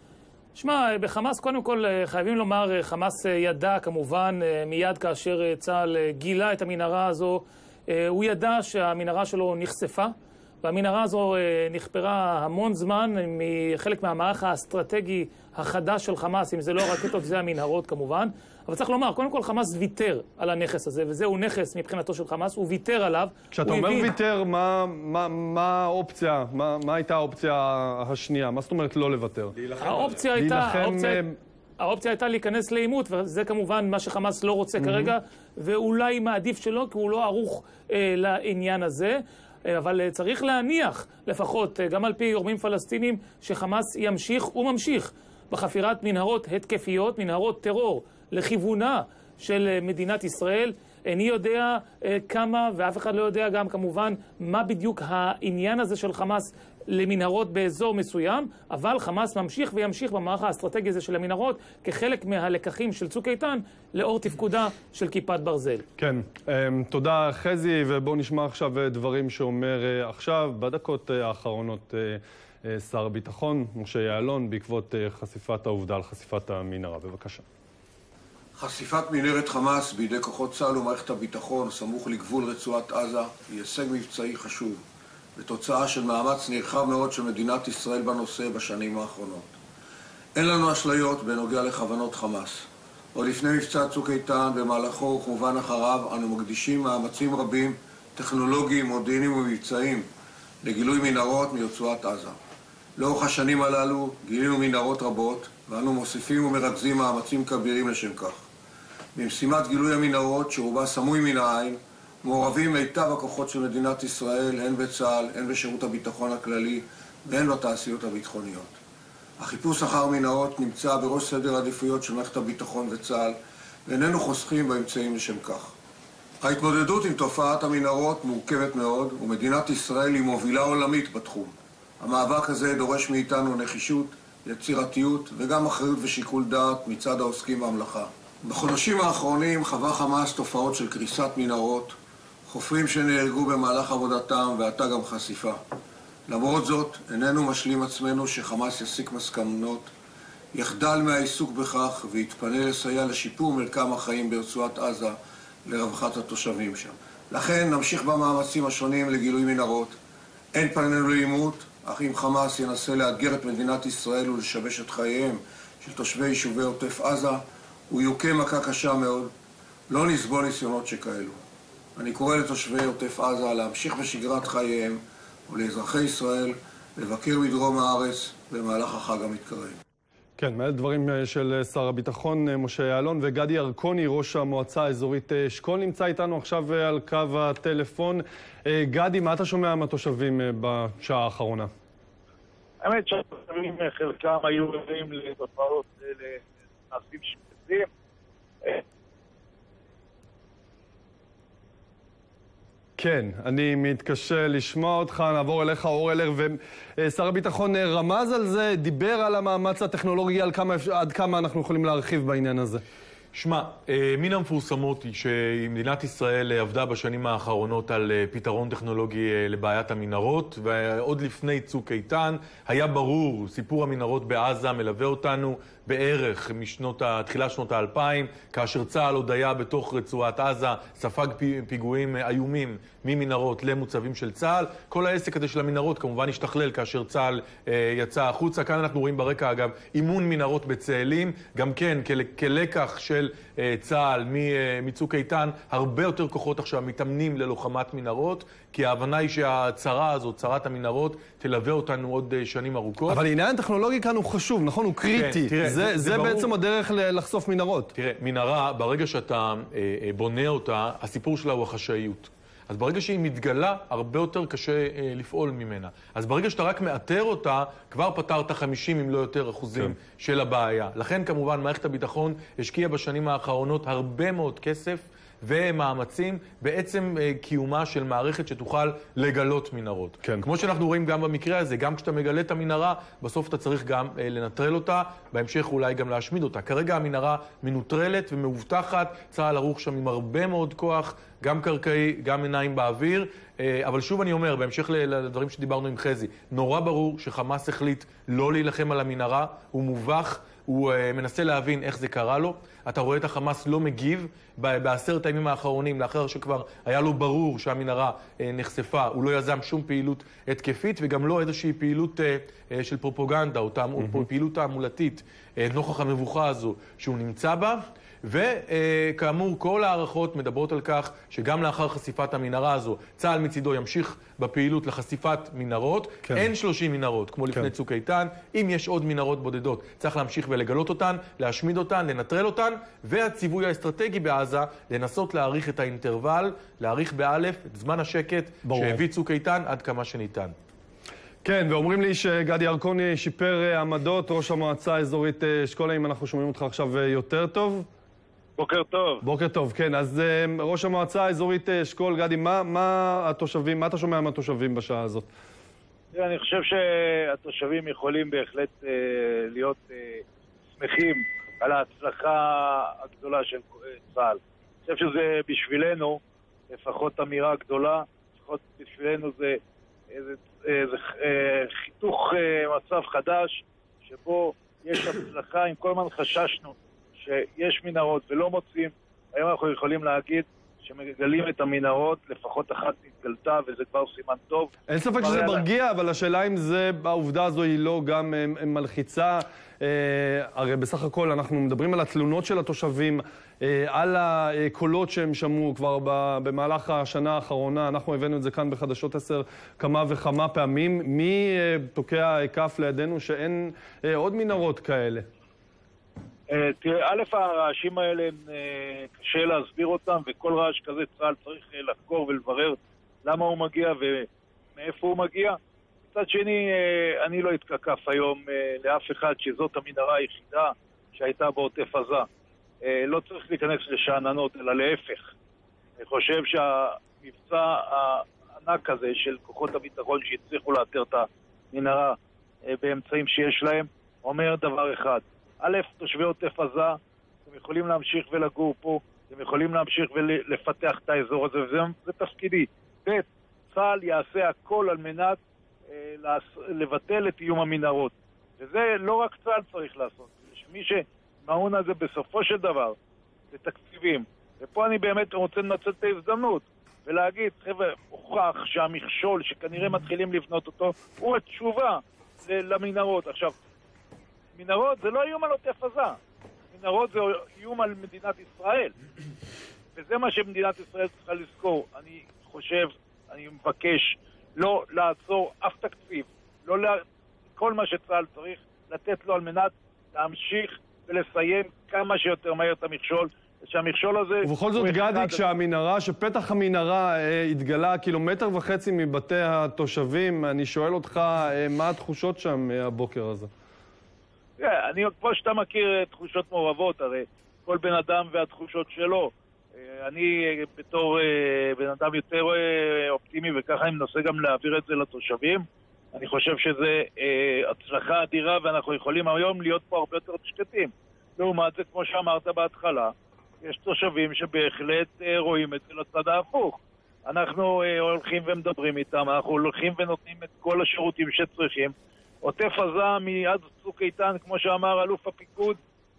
שמע, בחמאס קודם כל חייבים לומר, חמאס ידע כמובן מיד כאשר צה"ל גילה את המנהרה הזו, הוא ידע שהמנהרה שלו נחשפה, והמנהרה הזו נחפרה המון זמן מחלק מהמערך האסטרטגי החדש של חמאס, אם זה לא רקטות, זה המנהרות כמובן. אבל צריך לומר, קודם כל חמאס ויתר על הנכס הזה, וזהו נכס מבחינתו של חמאס, הוא ויתר עליו. כשאתה אומר הביא... ויתר, מה, מה, מה האופציה? מה, מה הייתה האופציה השנייה? מה זאת אומרת לא לוותר? האופציה הייתה... להילחם... האופציה... האופציה הייתה להיכנס לאימות, וזה כמובן מה שחמאס לא רוצה mm-hmm. כרגע, ואולי מעדיף שלא, כי הוא לא ערוך אה, לעניין הזה. אבל אה, צריך להניח, לפחות, אה, גם על פי גורמים פלסטינים, שחמאס ימשיך וממשיך בחפירת מנהרות התקפיות, מנהרות טרור, לכיוונה של אה, מדינת ישראל. איני יודע אה, כמה, ואף אחד לא יודע גם כמובן, מה בדיוק העניין הזה של חמאס למנהרות באזור מסוים, אבל חמאס ממשיך וימשיך במערך האסטרטגי הזה של המנהרות כחלק מהלקחים של צוק איתן לאור תפקודה של כיפת ברזל. כן, תודה חזי, ובואו נשמע עכשיו דברים שאומר עכשיו, בדקות האחרונות, שר הביטחון, משה יעלון, בעקבות חשיפת העובדה על חשיפת המנהרה. בבקשה. חשיפת מנהרת חמאס בידי כוחות צה"ל ומערכת הביטחון סמוך לגבול רצועת עזה היא הישג מבצעי חשוב, בתוצאה של מאמץ נרחב מאוד של מדינת ישראל בנושא בשנים האחרונות. אין לנו אשליות בנוגע לכוונות חמאס. עוד לפני מבצע צוק איתן, במהלכו וכמובן אחריו, אנו מקדישים מאמצים רבים, טכנולוגיים, מודיעיניים ומבצעיים, לגילוי מנהרות מרצועת עזה. לאורך השנים הללו גילינו מנהרות רבות, ואנו מוסיפים ומרכזים מאמצים כבירים לשם כך. במשימת גילוי המנהרות, שרובה סמוי מן העין, מעורבים מיטב הכוחות של מדינת ישראל, הן בצה"ל, הן בשירות הביטחון הכללי, והן בתעשיות הביטחוניות. החיפוש אחר מנהרות נמצא בראש סדר העדיפויות של מערכת הביטחון וצה"ל, ואיננו חוסכים באמצעים לשם כך. ההתמודדות עם תופעת המנהרות מורכבת מאוד, ומדינת ישראל היא מובילה עולמית בתחום. המאבק הזה דורש מאיתנו נחישות, יצירתיות וגם אחריות ושיקול דעת מצד העוסקים במלאכה. בחודשים האחרונים חווה חמאס תופעות של קריסת מנהרות, חופרים שנהרגו במהלך עבודתם ועתה גם חשיפה. למרות זאת, איננו משלים עצמנו שחמאס יסיק מסקנות, יחדל מהעיסוק בכך ויתפנה לסייע לשיפור מרקם החיים ברצועת עזה לרווחת התושבים שם. לכן נמשיך במאמצים השונים לגילוי מנהרות. אין פנינו לעימות, אך אם חמאס ינסה לאתגר את מדינת ישראל ולשבש את חייהם של תושבי יישובי עוטף עזה, הוא יוכה מכה קשה מאוד. לא נסבול ניסיונות שכאלו. אני קורא לתושבי עוטף עזה להמשיך בשגרת חייהם ולאזרחי ישראל לבקר בדרום הארץ במהלך החג המתקרב. כן, מעל דברים של שר הביטחון משה יעלון, וגדי ירקוני, ראש המועצה האזורית אשכול, נמצא איתנו עכשיו על קו הטלפון. גדי, מה אתה שומע מהתושבים בשעה האחרונה? האמת שהתושבים חלקם היו רבים לתופעות למעשים שפטים. כן, אני מתקשה לשמוע אותך, נעבור אליך אור אלר, ושר הביטחון רמז על זה, דיבר על המאמץ הטכנולוגי, על כמה, עד כמה אנחנו יכולים להרחיב בעניין הזה. שמע, מן המפורסמות היא שמדינת ישראל עבדה בשנים האחרונות על פתרון טכנולוגי לבעיית המנהרות, ועוד לפני צוק איתן היה ברור, סיפור המנהרות בעזה מלווה אותנו בערך משנות, תחילה שנות האלפיים, כאשר צה"ל עוד היה בתוך רצועת עזה, ספג פיגועים איומים ממנהרות למוצבים של צה"ל. כל העסק הזה של המנהרות כמובן השתכלל כאשר צה"ל אה, יצא החוצה. כאן אנחנו רואים ברקע אגב אימון מנהרות בצאלים, גם כן כל, כלקח של אה, צה"ל מ, אה, מצוק איתן, הרבה יותר כוחות עכשיו מתאמנים ללוחמת מנהרות, כי ההבנה היא שהצרה הזאת, צרת המנהרות, תלווה אותנו עוד אה, שנים ארוכות. אבל העניין הטכנולוגי כאן הוא חשוב, נכון? הוא קריטי. כן, תראה, זה, זה, זה, זה בעצם הדרך לחשוף מנהרות. תראה, מנהרה, ברגע שאתה אה, אה, בונה אותה, הסיפור שלה הוא החשאיות. אז ברגע שהיא מתגלה, הרבה יותר קשה אה, לפעול ממנה. אז ברגע שאתה רק מאתר אותה, כבר פתרת חמישים אם לא יותר אחוזים כן. של הבעיה. לכן כמובן מערכת הביטחון השקיעה בשנים האחרונות הרבה מאוד כסף ומאמצים בעצם אה, קיומה של מערכת שתוכל לגלות מנהרות. כן. כמו שאנחנו רואים גם במקרה הזה, גם כשאתה מגלה את המנהרה, בסוף אתה צריך גם אה, לנטרל אותה, בהמשך אולי גם להשמיד אותה. כרגע המנהרה מנוטרלת ומאובטחת, צה"ל ערוך שם עם הרבה מאוד כוח, גם קרקעי, גם עיניים באוויר, אבל שוב אני אומר, בהמשך לדברים שדיברנו עם חזי, נורא ברור שחמאס החליט לא להילחם על המנהרה, הוא מובך, הוא מנסה להבין איך זה קרה לו. אתה רואה את החמאס לא מגיב בעשרת הימים האחרונים, לאחר שכבר היה לו ברור שהמנהרה נחשפה, הוא לא יזם שום פעילות התקפית, וגם לא איזושהי פעילות של פרופוגנדה, או פעילות תעמולתית, נוכח המבוכה הזו שהוא נמצא בה. וכאמור, כל הערכות מדברות על כך שגם לאחר חשיפת המנהרה הזו, צה"ל מצידו ימשיך בפעילות לחשיפת מנהרות. כן. אין שלושים מנהרות, כמו לפני כן. צוק איתן. אם יש עוד מנהרות בודדות, צריך להמשיך ולגלות אותן, להשמיד אותן, לנטרל אותן, והציווי האסטרטגי בעזה, לנסות להאריך את האינטרוול, להאריך באלף את זמן השקט ברור. שהביא צוק איתן עד כמה שניתן. כן, ואומרים לי שגדי ירקוני שיפר עמדות, ראש המועצה האזורית אשכול, אם אנחנו שומעים אותך עכשיו יותר טוב? בוקר טוב. בוקר טוב, כן. אז ראש המועצה האזורית אשכול, גדי, מה, מה התושבים, מה אתה שומע מהתושבים בשעה הזאת? אני חושב שהתושבים יכולים בהחלט אה, להיות אה, שמחים על ההצלחה הגדולה של צה"ל. אני חושב שזה בשבילנו, לפחות אמירה גדולה, לפחות בשבילנו זה איזה, איזה אה, חיתוך אה, מצב חדש, שבו יש הצלחה, אם כל הזמן חששנו שיש מנהרות ולא מוצאים, היום אנחנו יכולים להגיד שמגלים את המנהרות, לפחות אחת נתגלתה, וזה כבר סימן טוב. אין ספק שזה מרגיע, אבל השאלה אם זה, העובדה הזו היא לא גם מלחיצה. הרי בסך הכל אנחנו מדברים על התלונות של התושבים, על הקולות שהם שמעו כבר במהלך השנה האחרונה. אנחנו הבאנו את זה כאן בחדשות עשר כמה וכמה פעמים. מי תוקע כף לידינו שאין עוד מנהרות כאלה? תראה, א', הרעשים האלה קשה להסביר אותם, וכל רעש כזה צה"ל צריך לחקור ולברר למה הוא מגיע ומאיפה הוא מגיע. מצד שני, אני לא אתקע כף היום לאף אחד שזאת המנהרה היחידה שהייתה בעוטף עזה. לא צריך להיכנס לשעננות, אלא להפך. אני חושב שהמבצע הענק הזה של כוחות הביטחון שהצליחו לאתר את המנהרה באמצעים שיש להם, אומר דבר אחד. א', תושבי עוטף עזה, הם יכולים להמשיך ולגור פה, הם יכולים להמשיך ולפתח את האזור הזה, וזה זה תפקידי. ב', צה"ל יעשה הכל על מנת אה, לבטל את איום המנהרות. וזה לא רק צה"ל צריך לעשות. מי שמעון הזה בסופו של דבר, זה תקציבים. ופה אני באמת רוצה לנצל את ההזדמנות, ולהגיד, חבר'ה, הוכח שהמכשול שכנראה מתחילים לבנות אותו, הוא התשובה למנהרות. עכשיו, מנהרות זה לא איום על עוטף עזה, מנהרות זה איום על מדינת ישראל, וזה מה שמדינת ישראל צריכה לזכור. אני חושב, אני מבקש לא לעצור אף תקציב, לא לה... כל מה שצה"ל צריך לתת לו על מנת להמשיך ולסיים כמה שיותר מהר את המכשול, שהמכשול הזה... ובכל זאת גדי, כשהמנהרה, שפתח המנהרה אה, התגלה קילומטר וחצי מבתי התושבים, אני שואל אותך, אה, מה התחושות שם אה, הבוקר הזה? אני, כמו שאתה מכיר תחושות מעורבות, הרי כל בן אדם והתחושות שלו. אני בתור בן אדם יותר אופטימי, וככה אני מנסה גם להעביר את זה לתושבים. אני חושב שזה הצלחה אדירה, ואנחנו יכולים היום להיות פה הרבה יותר שקטים. לעומת זה, כמו שאמרת בהתחלה, יש תושבים שבהחלט רואים את זה לצד ההפוך. אנחנו הולכים ומדברים איתם, אנחנו הולכים ונותנים את כל השירותים שצריכים. עוטף עזה מעד צוק איתן, כמו שאמר אלוף הפיקוד,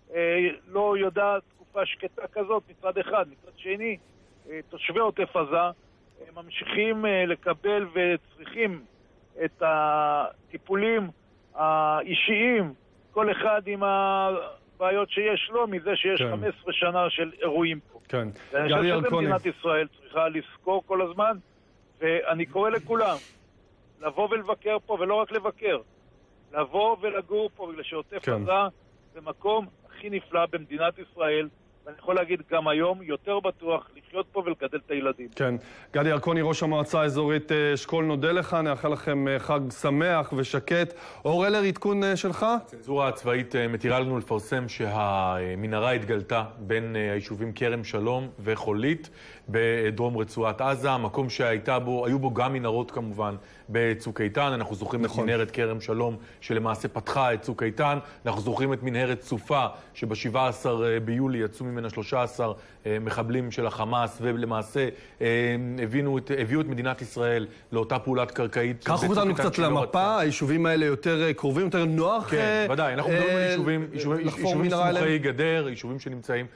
לא יודעת תקופה שקטה כזאת מצד אחד. מצד שני, תושבי עוטף עזה ממשיכים לקבל וצריכים את הטיפולים האישיים, כל אחד עם הבעיות שיש לו, מזה שיש כן. חמש עשרה שנה של אירועים פה. כן. ואני חושב שמדינת ישראל צריכה לזכור כל הזמן, ואני קורא לכולם לבוא ולבקר פה, ולא רק לבקר. לבוא ולגור פה, בגלל שעוטף עזה זה מקום הכי נפלא במדינת ישראל, ואני יכול להגיד גם היום יותר בטוח לחיות פה ולגדל את הילדים. כן. גדי ירקוני, ראש המועצה האזורית אשכול, נודה לך, נאחל לכם חג שמח ושקט. אור אלר, עדכון שלך? הצנזורה הצבאית מתירה לנו לפרסם שהמנהרה התגלתה בין היישובים כרם שלום וחולית בדרום רצועת עזה, מקום שהייתה בו, היו בו גם מנהרות כמובן בצוק איתן. אנחנו זוכרים נכון. את מנהרת כרם שלום שלמעשה פתחה את צוק איתן. אנחנו זוכרים את מנהרת סופה שב-שבעה עשר ביולי יצאו ממנה שלושה עשר מחבלים של החמאס, ולמעשה הביאו את, הביאו את מדינת ישראל לאותה פעולת קרקעית. קח אותנו קצת למפה, היישובים האלה יותר קרובים, יותר נוח. כן, ודאי, אנחנו מדברים על יישובים, יישובים סמוכי גדר, יישובים שנמצאים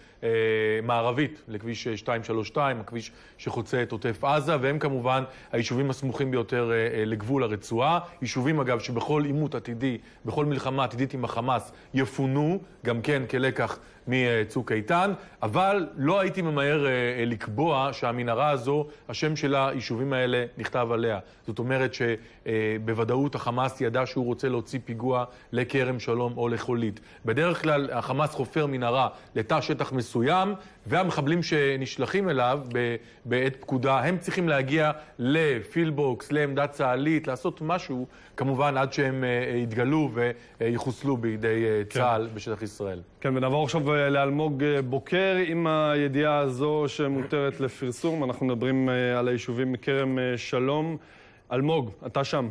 מערבית לכביש שתיים שלוש שתיים, הכביש שחוצה את עוטף עזה, והם כמובן היישובים הסמוכים ביותר לגבול הרצועה. יישובים אגב שבכל עימות עתידי, בכל מלחמה עתידית עם החמאס יפונו, גם כן כלקח מצוק איתן, אבל לא הייתי ממהר לקבוע שהמנהרה הזו, השם של היישובים האלה נכתב עליה. זאת אומרת שבוודאות החמאס ידע שהוא רוצה להוציא פיגוע לכרם שלום או לחולית. בדרך כלל החמאס חופר מנהרה לתא שטח מסוים, והמחבלים שנשלחים אליו בעת פקודה, הם צריכים להגיע לפילבוקס, לעמדת צה"לית, לעשות משהו, כמובן עד שהם יתגלו ויחוסלו בידי צה"ל בשטח ישראל. כן, ונעבור עכשיו לאלמוג בוקר עם הידיעה הזו שמותרת לפרסום. אנחנו מדברים על היישובים מכרם שלום. אלמוג, אתה שם.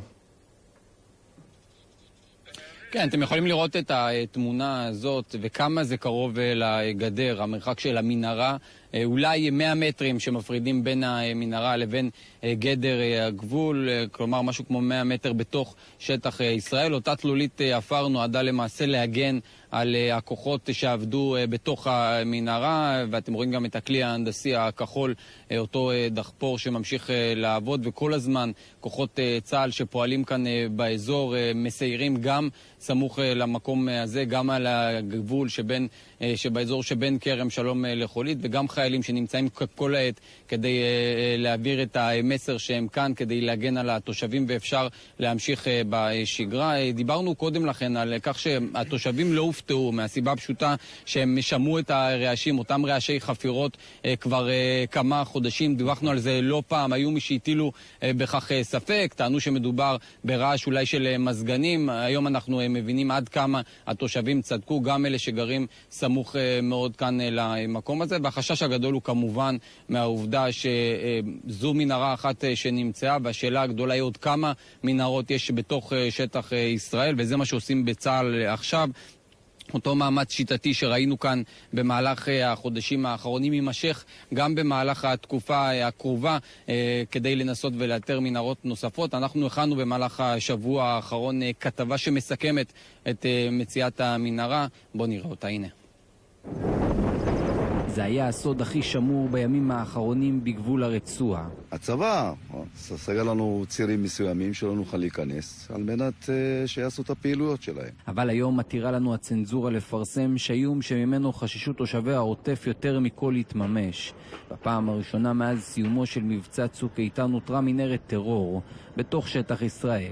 כן, אתם יכולים לראות את התמונה הזאת וכמה זה קרוב לגדר, המרחק של המנהרה, אולי מאה מטרים שמפרידים בין המנהרה לבין גדר הגבול, כלומר משהו כמו מאה מטר בתוך שטח ישראל. אותה תלולית אפר נועדה למעשה להגן על הכוחות שעבדו בתוך המנהרה, ואתם רואים גם את הכלי ההנדסי הכחול, אותו דחפור שממשיך לעבוד, וכל הזמן כוחות צה"ל שפועלים כאן באזור מסיירים גם סמוך למקום הזה, גם על הגבול שבין, שבאזור שבין כרם שלום לחולית, וגם חיילים שנמצאים כל העת כדי להעביר את המסר שהם כאן, כדי להגן על התושבים, ואפשר להמשיך בשגרה. דיברנו קודם לכן על כך שהתושבים לא הופתעו, מהסיבה הפשוטה שהם שמעו את הרעשים, אותם רעשי חפירות כבר כמה חודשים, דיווחנו על זה לא פעם, היו מי שהטילו בכך ספק, טענו שמדובר ברעש אולי של מזגנים. היום אנחנו מבינים עד כמה התושבים צדקו, גם אלה שגרים סמוך מאוד כאן למקום הזה, והחשש הגדול הוא כמובן מהעובדה שזו מנהרה אחת שנמצאה, והשאלה הגדולה היא עוד כמה מנהרות יש בתוך שטח ישראל, וזה מה שעושים בצה"ל עכשיו. אותו מאמץ שיטתי שראינו כאן במהלך החודשים האחרונים יימשך גם במהלך התקופה הקרובה כדי לנסות ולאתר מנהרות נוספות. אנחנו הכנו במהלך השבוע האחרון כתבה שמסכמת את מציאת המנהרה. בואו נראה אותה, הנה. זה היה הסוד הכי שמור בימים האחרונים בגבול הרצועה. הצבא סגר לנו צירים מסוימים שלא נוכל להיכנס על מנת uh, שיעשו את הפעילויות שלהם. אבל היום מתירה לנו הצנזורה לפרסם שאיום שממנו חששו תושבי העוטף יותר מכל להתממש. בפעם הראשונה מאז סיומו של מבצע צוק איתן נותרה מנהרת טרור בתוך שטח ישראל.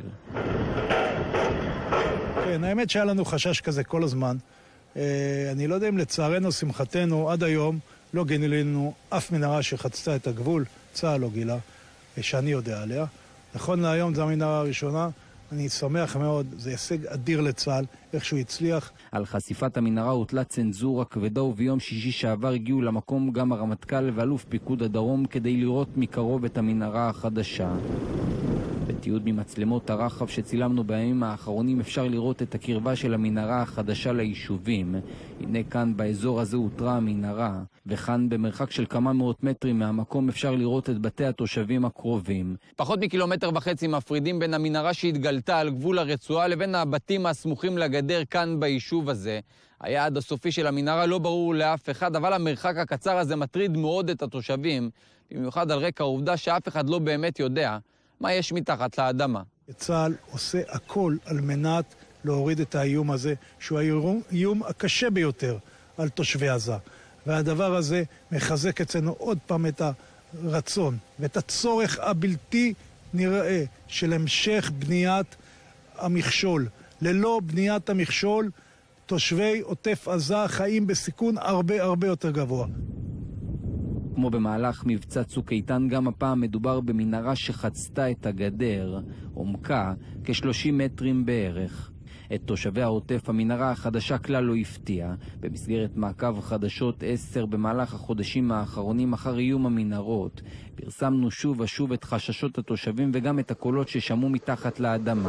כן, האמת שהיה לנו חשש כזה כל הזמן. אני לא יודע אם לצערנו, שמחתנו, עד היום לא גילינו אף מנהרה שחצתה את הגבול, צה"ל לא גילה, שאני יודע עליה. נכון להיום זו המנהרה הראשונה, אני שמח מאוד, זה הישג אדיר לצה"ל, איך שהוא הצליח. על חשיפת המנהרה הוטלה צנזורה כבדה, וביום שישי שעבר הגיעו למקום גם הרמטכ"ל ואלוף פיקוד הדרום כדי לראות מקרוב את המנהרה החדשה. בתיעוד ממצלמות הרחב שצילמנו בימים האחרונים אפשר לראות את הקרבה של המנהרה החדשה ליישובים. הנה כאן באזור הזה הותרה המנהרה, וכאן במרחק של כמה מאות מטרים מהמקום אפשר לראות את בתי התושבים הקרובים. פחות מקילומטר וחצי מפרידים בין המנהרה שהתגלתה על גבול הרצועה לבין הבתים הסמוכים לגדר כאן ביישוב הזה. היעד הסופי של המנהרה לא ברור לאף אחד, אבל המרחק הקצר הזה מטריד מאוד את התושבים, במיוחד על רקע העובדה שאף אחד לא באמת יודע מה יש מתחת לאדמה. צה"ל עושה הכל על מנת להוריד את האיום הזה, שהוא האיום הקשה ביותר על תושבי עזה. והדבר הזה מחזק אצלנו עוד פעם את הרצון ואת הצורך הבלתי נראה של המשך בניית המכשול. ללא בניית המכשול, תושבי עוטף עזה חיים בסיכון הרבה הרבה יותר גבוה. כמו במהלך מבצע צוק איתן, גם הפעם מדובר במנהרה שחצתה את הגדר, עומקה כשלושים מטרים בערך. את תושבי העוטף המנהרה החדשה כלל לא הפתיעה. במסגרת מעקב חדשות עשר במהלך החודשים האחרונים אחר איום המנהרות, פרסמנו שוב ושוב את חששות התושבים וגם את הקולות ששמעו מתחת לאדמה.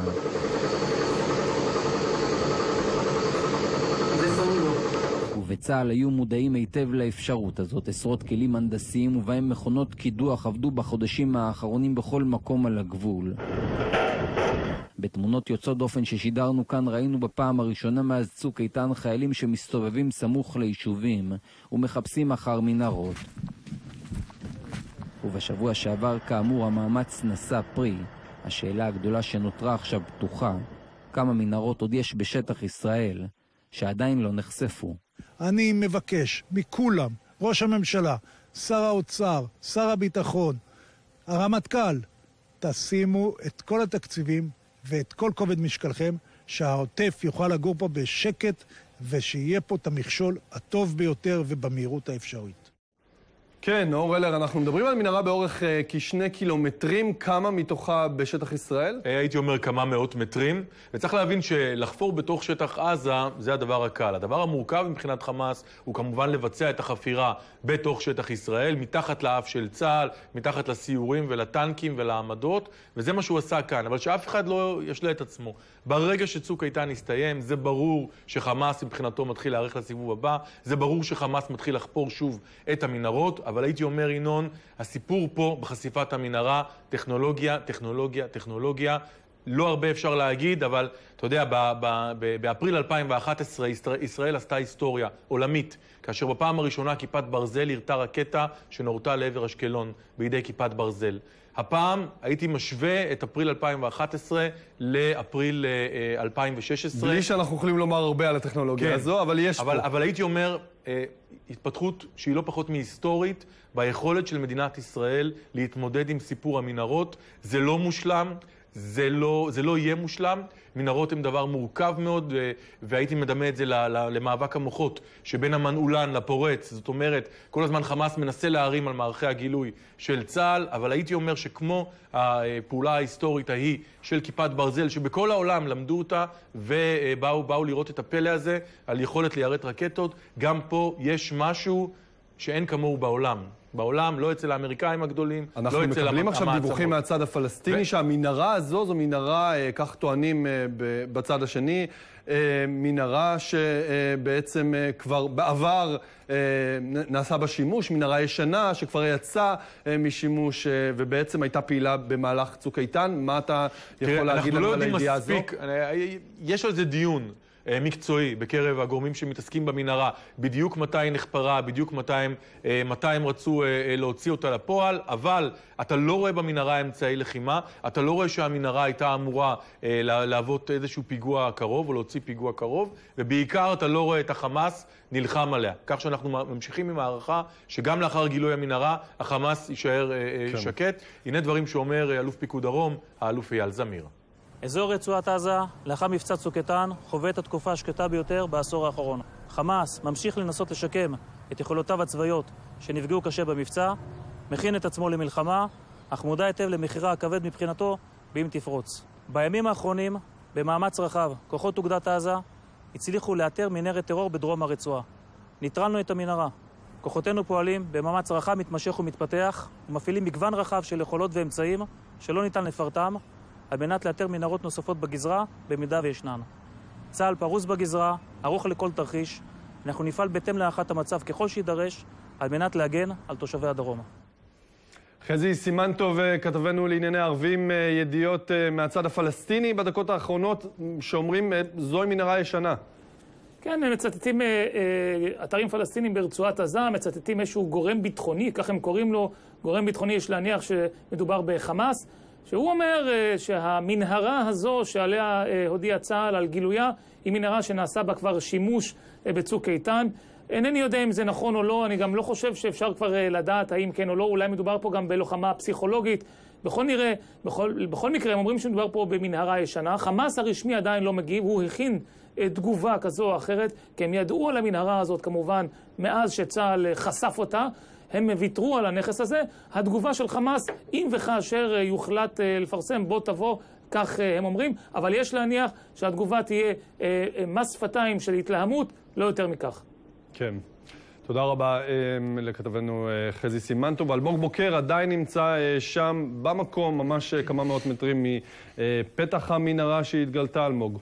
ובצה"ל היו מודעים היטב לאפשרות הזאת. עשרות כלים הנדסיים ובהם מכונות קידוח עבדו בחודשים האחרונים בכל מקום על הגבול. בתמונות יוצאות דופן ששידרנו כאן ראינו בפעם הראשונה מאז צוק איתן חיילים שמסתובבים סמוך ליישובים ומחפשים אחר מנהרות. ובשבוע שעבר כאמור המאמץ נשא פרי. השאלה הגדולה שנותרה עכשיו פתוחה, כמה מנהרות עוד יש בשטח ישראל שעדיין לא נחשפו. אני מבקש מכולם, ראש הממשלה, שר האוצר, שר הביטחון, הרמטכ"ל, תשימו את כל התקציבים ואת כל כובד משקלכם, שהעוטף יוכל לגור פה בשקט, ושיהיה פה את המכשול הטוב ביותר ובמהירות האפשרית. כן, אור אלר, אנחנו מדברים על מנהרה באורך אה, כשני קילומטרים, כמה מתוכה בשטח ישראל? הייתי אומר כמה מאות מטרים, וצריך להבין שלחפור בתוך שטח עזה זה הדבר הקל. הדבר המורכב מבחינת חמאס הוא כמובן לבצע את החפירה בתוך שטח ישראל, מתחת לאף של צה"ל, מתחת לסיורים ולטנקים ולעמדות, וזה מה שהוא עשה כאן. אבל שאף אחד לא ישלה את עצמו. ברגע שצוק איתן יסתיים, זה ברור שחמאס מבחינתו מתחיל להיערך לסיבוב הבא, זה ברור שחמאס מתחיל לחפור שוב את המנהרות, אבל הייתי אומר, ינון, הסיפור פה בחשיפת המנהרה, טכנולוגיה, טכנולוגיה, טכנולוגיה, לא הרבה אפשר להגיד, אבל אתה יודע, באפריל אלפיים ואחת עשרה ישראל עשתה היסטוריה עולמית, כאשר בפעם הראשונה כיפת ברזל הרתה רקטה שנורתה לעבר אשקלון בידי כיפת ברזל. הפעם הייתי משווה את אפריל אלפיים ואחת עשרה לאפריל אלפיים ושש עשרה. בלי שאנחנו יכולים לומר הרבה על הטכנולוגיה כן. הזו, אבל יש אבל, פה. אבל הייתי אומר, אה, התפתחות שהיא לא פחות מהיסטורית, ביכולת של מדינת ישראל להתמודד עם סיפור המנהרות. זה לא מושלם, זה לא, זה לא יהיה מושלם. מנהרות הם דבר מורכב מאוד, והייתי מדמה את זה למאבק המוחות שבין המנעולן לפורץ. זאת אומרת, כל הזמן חמאס מנסה להרים על מערכי הגילוי של צה"ל, אבל הייתי אומר שכמו הפעולה ההיסטורית ההיא של כיפת ברזל, שבכל העולם למדו אותה ובאו באו לראות את הפלא הזה על יכולת ליירט רקטות, גם פה יש משהו שאין כמוהו בעולם. בעולם, לא אצל האמריקאים הגדולים, לא אצל המעצמות. אנחנו מקבלים עכשיו דיווחים מהצד הפלסטיני, שהמנהרה הזו, זו מנהרה, כך טוענים בצד השני, מנהרה שבעצם כבר בעבר נעשה בה שימוש, מנהרה ישנה שכבר יצא משימוש ובעצם הייתה פעילה במהלך צוק איתן. מה אתה יכול להגיד לנו על הידיעה הזו? יש על זה דיון מקצועי בקרב הגורמים שמתעסקים במנהרה, בדיוק מתי היא נחפרה, בדיוק מתי הם, מתי הם רצו להוציא אותה לפועל, אבל אתה לא רואה במנהרה אמצעי לחימה, אתה לא רואה שהמנהרה הייתה אמורה להוות איזשהו פיגוע קרוב או להוציא פיגוע קרוב, ובעיקר אתה לא רואה את החמאס נלחם עליה. כך שאנחנו ממשיכים עם הערכה שגם לאחר גילוי המנהרה, החמאס יישאר כן. שקט. הנה דברים שאומר אלוף פיקוד דרום, האלוף אייל זמיר. אזור רצועת עזה, לאחר מבצע צוק איתן, חווה את התקופה השקטה ביותר בעשור האחרון. חמאס ממשיך לנסות לשקם את יכולותיו הצבאיות שנפגעו קשה במבצע, מכין את עצמו למלחמה, אך מודע היטב למחירה הכבד מבחינתו באם תפרוץ. בימים האחרונים, במאמץ רחב, כוחות אוגדת עזה הצליחו לאתר מנהרת טרור בדרום הרצועה. ניטרלנו את המנהרה. כוחותינו פועלים במאמץ רחב מתמשך ומתפתח, ומפעילים מגוון רחב של יכולות ואמצעים שלא ניתן לפרטם, על מנת לאתר מנהרות נוספות בגזרה, במידה וישנן. צה"ל פרוס בגזרה, ערוך לכל תרחיש, אנחנו נפעל בהתאם להערכת המצב ככל שידרש, על מנת להגן על תושבי הדרום. חזי סימנטוב, כתבנו לענייני ערבים, ידיעות מהצד הפלסטיני בדקות האחרונות, שאומרים זוהי מנהרה ישנה. כן, מצטטים אתרים פלסטינים ברצועת עזה, מצטטים איזשהו גורם ביטחוני, כך הם קוראים לו, גורם ביטחוני, יש להניח שמדובר בחמאס, שהוא אומר שהמנהרה הזו שעליה הודיע צה"ל על גילויה, היא מנהרה שנעשה בה כבר שימוש בצוק איתן. אינני יודע אם זה נכון או לא, אני גם לא חושב שאפשר כבר לדעת האם כן או לא, אולי מדובר פה גם בלוחמה פסיכולוגית. בכל נראה, בכל, בכל מקרה הם אומרים שמדובר פה במנהרה ישנה. חמאס הרשמי עדיין לא מגיב, הוא הכין תגובה כזו או אחרת, כי הם ידעו על המנהרה הזאת כמובן מאז שצה"ל חשף אותה. הם ויתרו על הנכס הזה. התגובה של חמאס, אם וכאשר יוחלט לפרסם, בוא תבוא, כך הם אומרים, אבל יש להניח שהתגובה תהיה מס שפתיים של התלהמות, לא יותר מכך. כן. תודה רבה לכתבנו חזי סימנטוב. אלמוג בוקר עדיין נמצא שם במקום, ממש כמה מאות מטרים מפתח המנהרה שהתגלתה. אלמוג.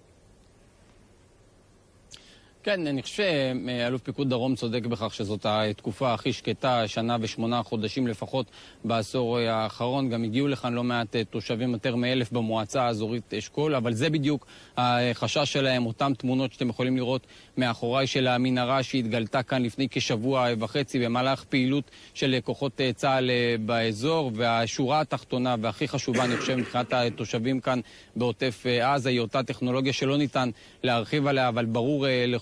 כן, אני חושב שאלוף פיקוד דרום צודק בכך שזאת התקופה הכי שקטה, שנה ושמונה חודשים לפחות בעשור האחרון. גם הגיעו לכאן לא מעט תושבים, יותר מאלף במועצה האזורית אשכול, אבל זה בדיוק החשש שלהם, אותם תמונות שאתם יכולים לראות מאחורי של המנהרה שהתגלתה כאן לפני כשבוע וחצי במהלך פעילות של כוחות צה"ל באזור. והשורה התחתונה והכי חשובה, אני חושב, מבחינת התושבים כאן בעוטף עזה, היא אותה טכנולוגיה שלא ניתן להרחיב עליה, אבל ברור לכולם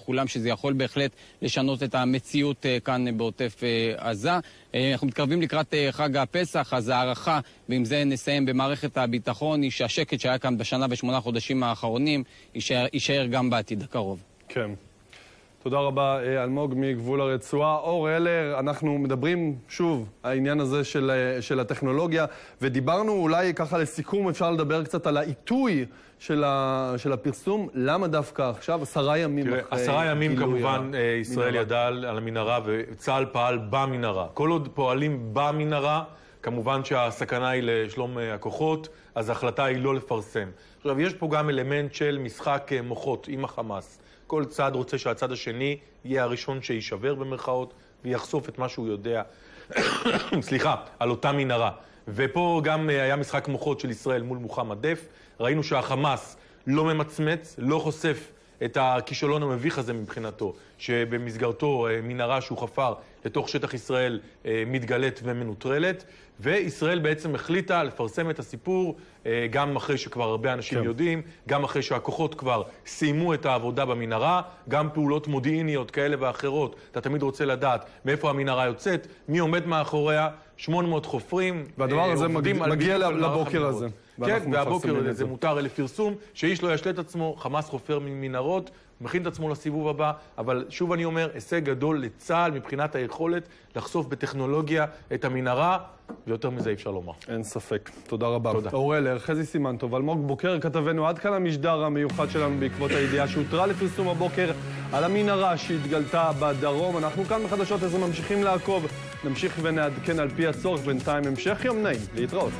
לכולם שזה יכול בהחלט לשנות את המציאות כאן בעוטף עזה. אנחנו מתקרבים לקראת חג הפסח, אז הערכה, ועם זה נסיים במערכת הביטחון, היא שהשקט שהיה כאן בשנה ושמונה חודשים האחרונים, יישאר, יישאר גם בעתיד הקרוב. כן. תודה רבה, אלמוג מגבול הרצועה. אור אלר, אנחנו מדברים שוב העניין הזה של, של הטכנולוגיה, ודיברנו אולי ככה לסיכום, אפשר לדבר קצת על העיתוי של, ה, של הפרסום. למה דווקא עכשיו? עשרה ימים תראה, אחרי... עשרה ימים כמובן המנהרה. ישראל ידע על המנהרה, וצה"ל פעל במנהרה. כל עוד פועלים במנהרה, כמובן שהסכנה היא לשלום הכוחות, אז ההחלטה היא לא לפרסם. עכשיו, יש פה גם אלמנט של משחק מוחות עם החמאס. כל צד רוצה שהצד השני יהיה הראשון שישבר במרכאות ויחשוף את מה שהוא יודע, סליחה, על אותה מנהרה. ופה גם היה משחק מוחות של ישראל מול מוחמד דף. ראינו שהחמאס לא ממצמץ, לא חושף את הכישלון המביך הזה מבחינתו, שבמסגרתו מנהרה שהוא חפר לתוך שטח ישראל מתגלת ומנוטרלת, וישראל בעצם החליטה לפרסם את הסיפור גם אחרי שכבר הרבה אנשים כן. יודעים, גם אחרי שהכוחות כבר סיימו את העבודה במנהרה, גם פעולות מודיעיניות כאלה ואחרות. אתה תמיד רוצה לדעת מאיפה המנהרה יוצאת, מי עומד מאחוריה, שמונה מאות חופרים. והדבר הזה מגיע, מגיע לבוקר הזה. כן, והבוקר זה מותר לפרסום, שאיש לא ישלה את עצמו, חמאס חופר ממנהרות, מכין את עצמו לסיבוב הבא, אבל שוב אני אומר, הישג גדול לצה"ל מבחינת היכולת לחשוף בטכנולוגיה את המנהרה, ויותר מזה אפשר לומר. אין ספק. תודה רבה. תודה. אור אלר, חזי סימן טוב, אלמוג בוקר כתבנו, עד כאן המשדר המיוחד שלנו בעקבות הידיעה שהותרה לפרסום הבוקר על המנהרה שהתגלתה בדרום. אנחנו כאן בחדשות עשר ממשיכים לעקוב, נמשיך ונעדכן על פי הצורך. בינתיים המשך יום נעים, להתראות.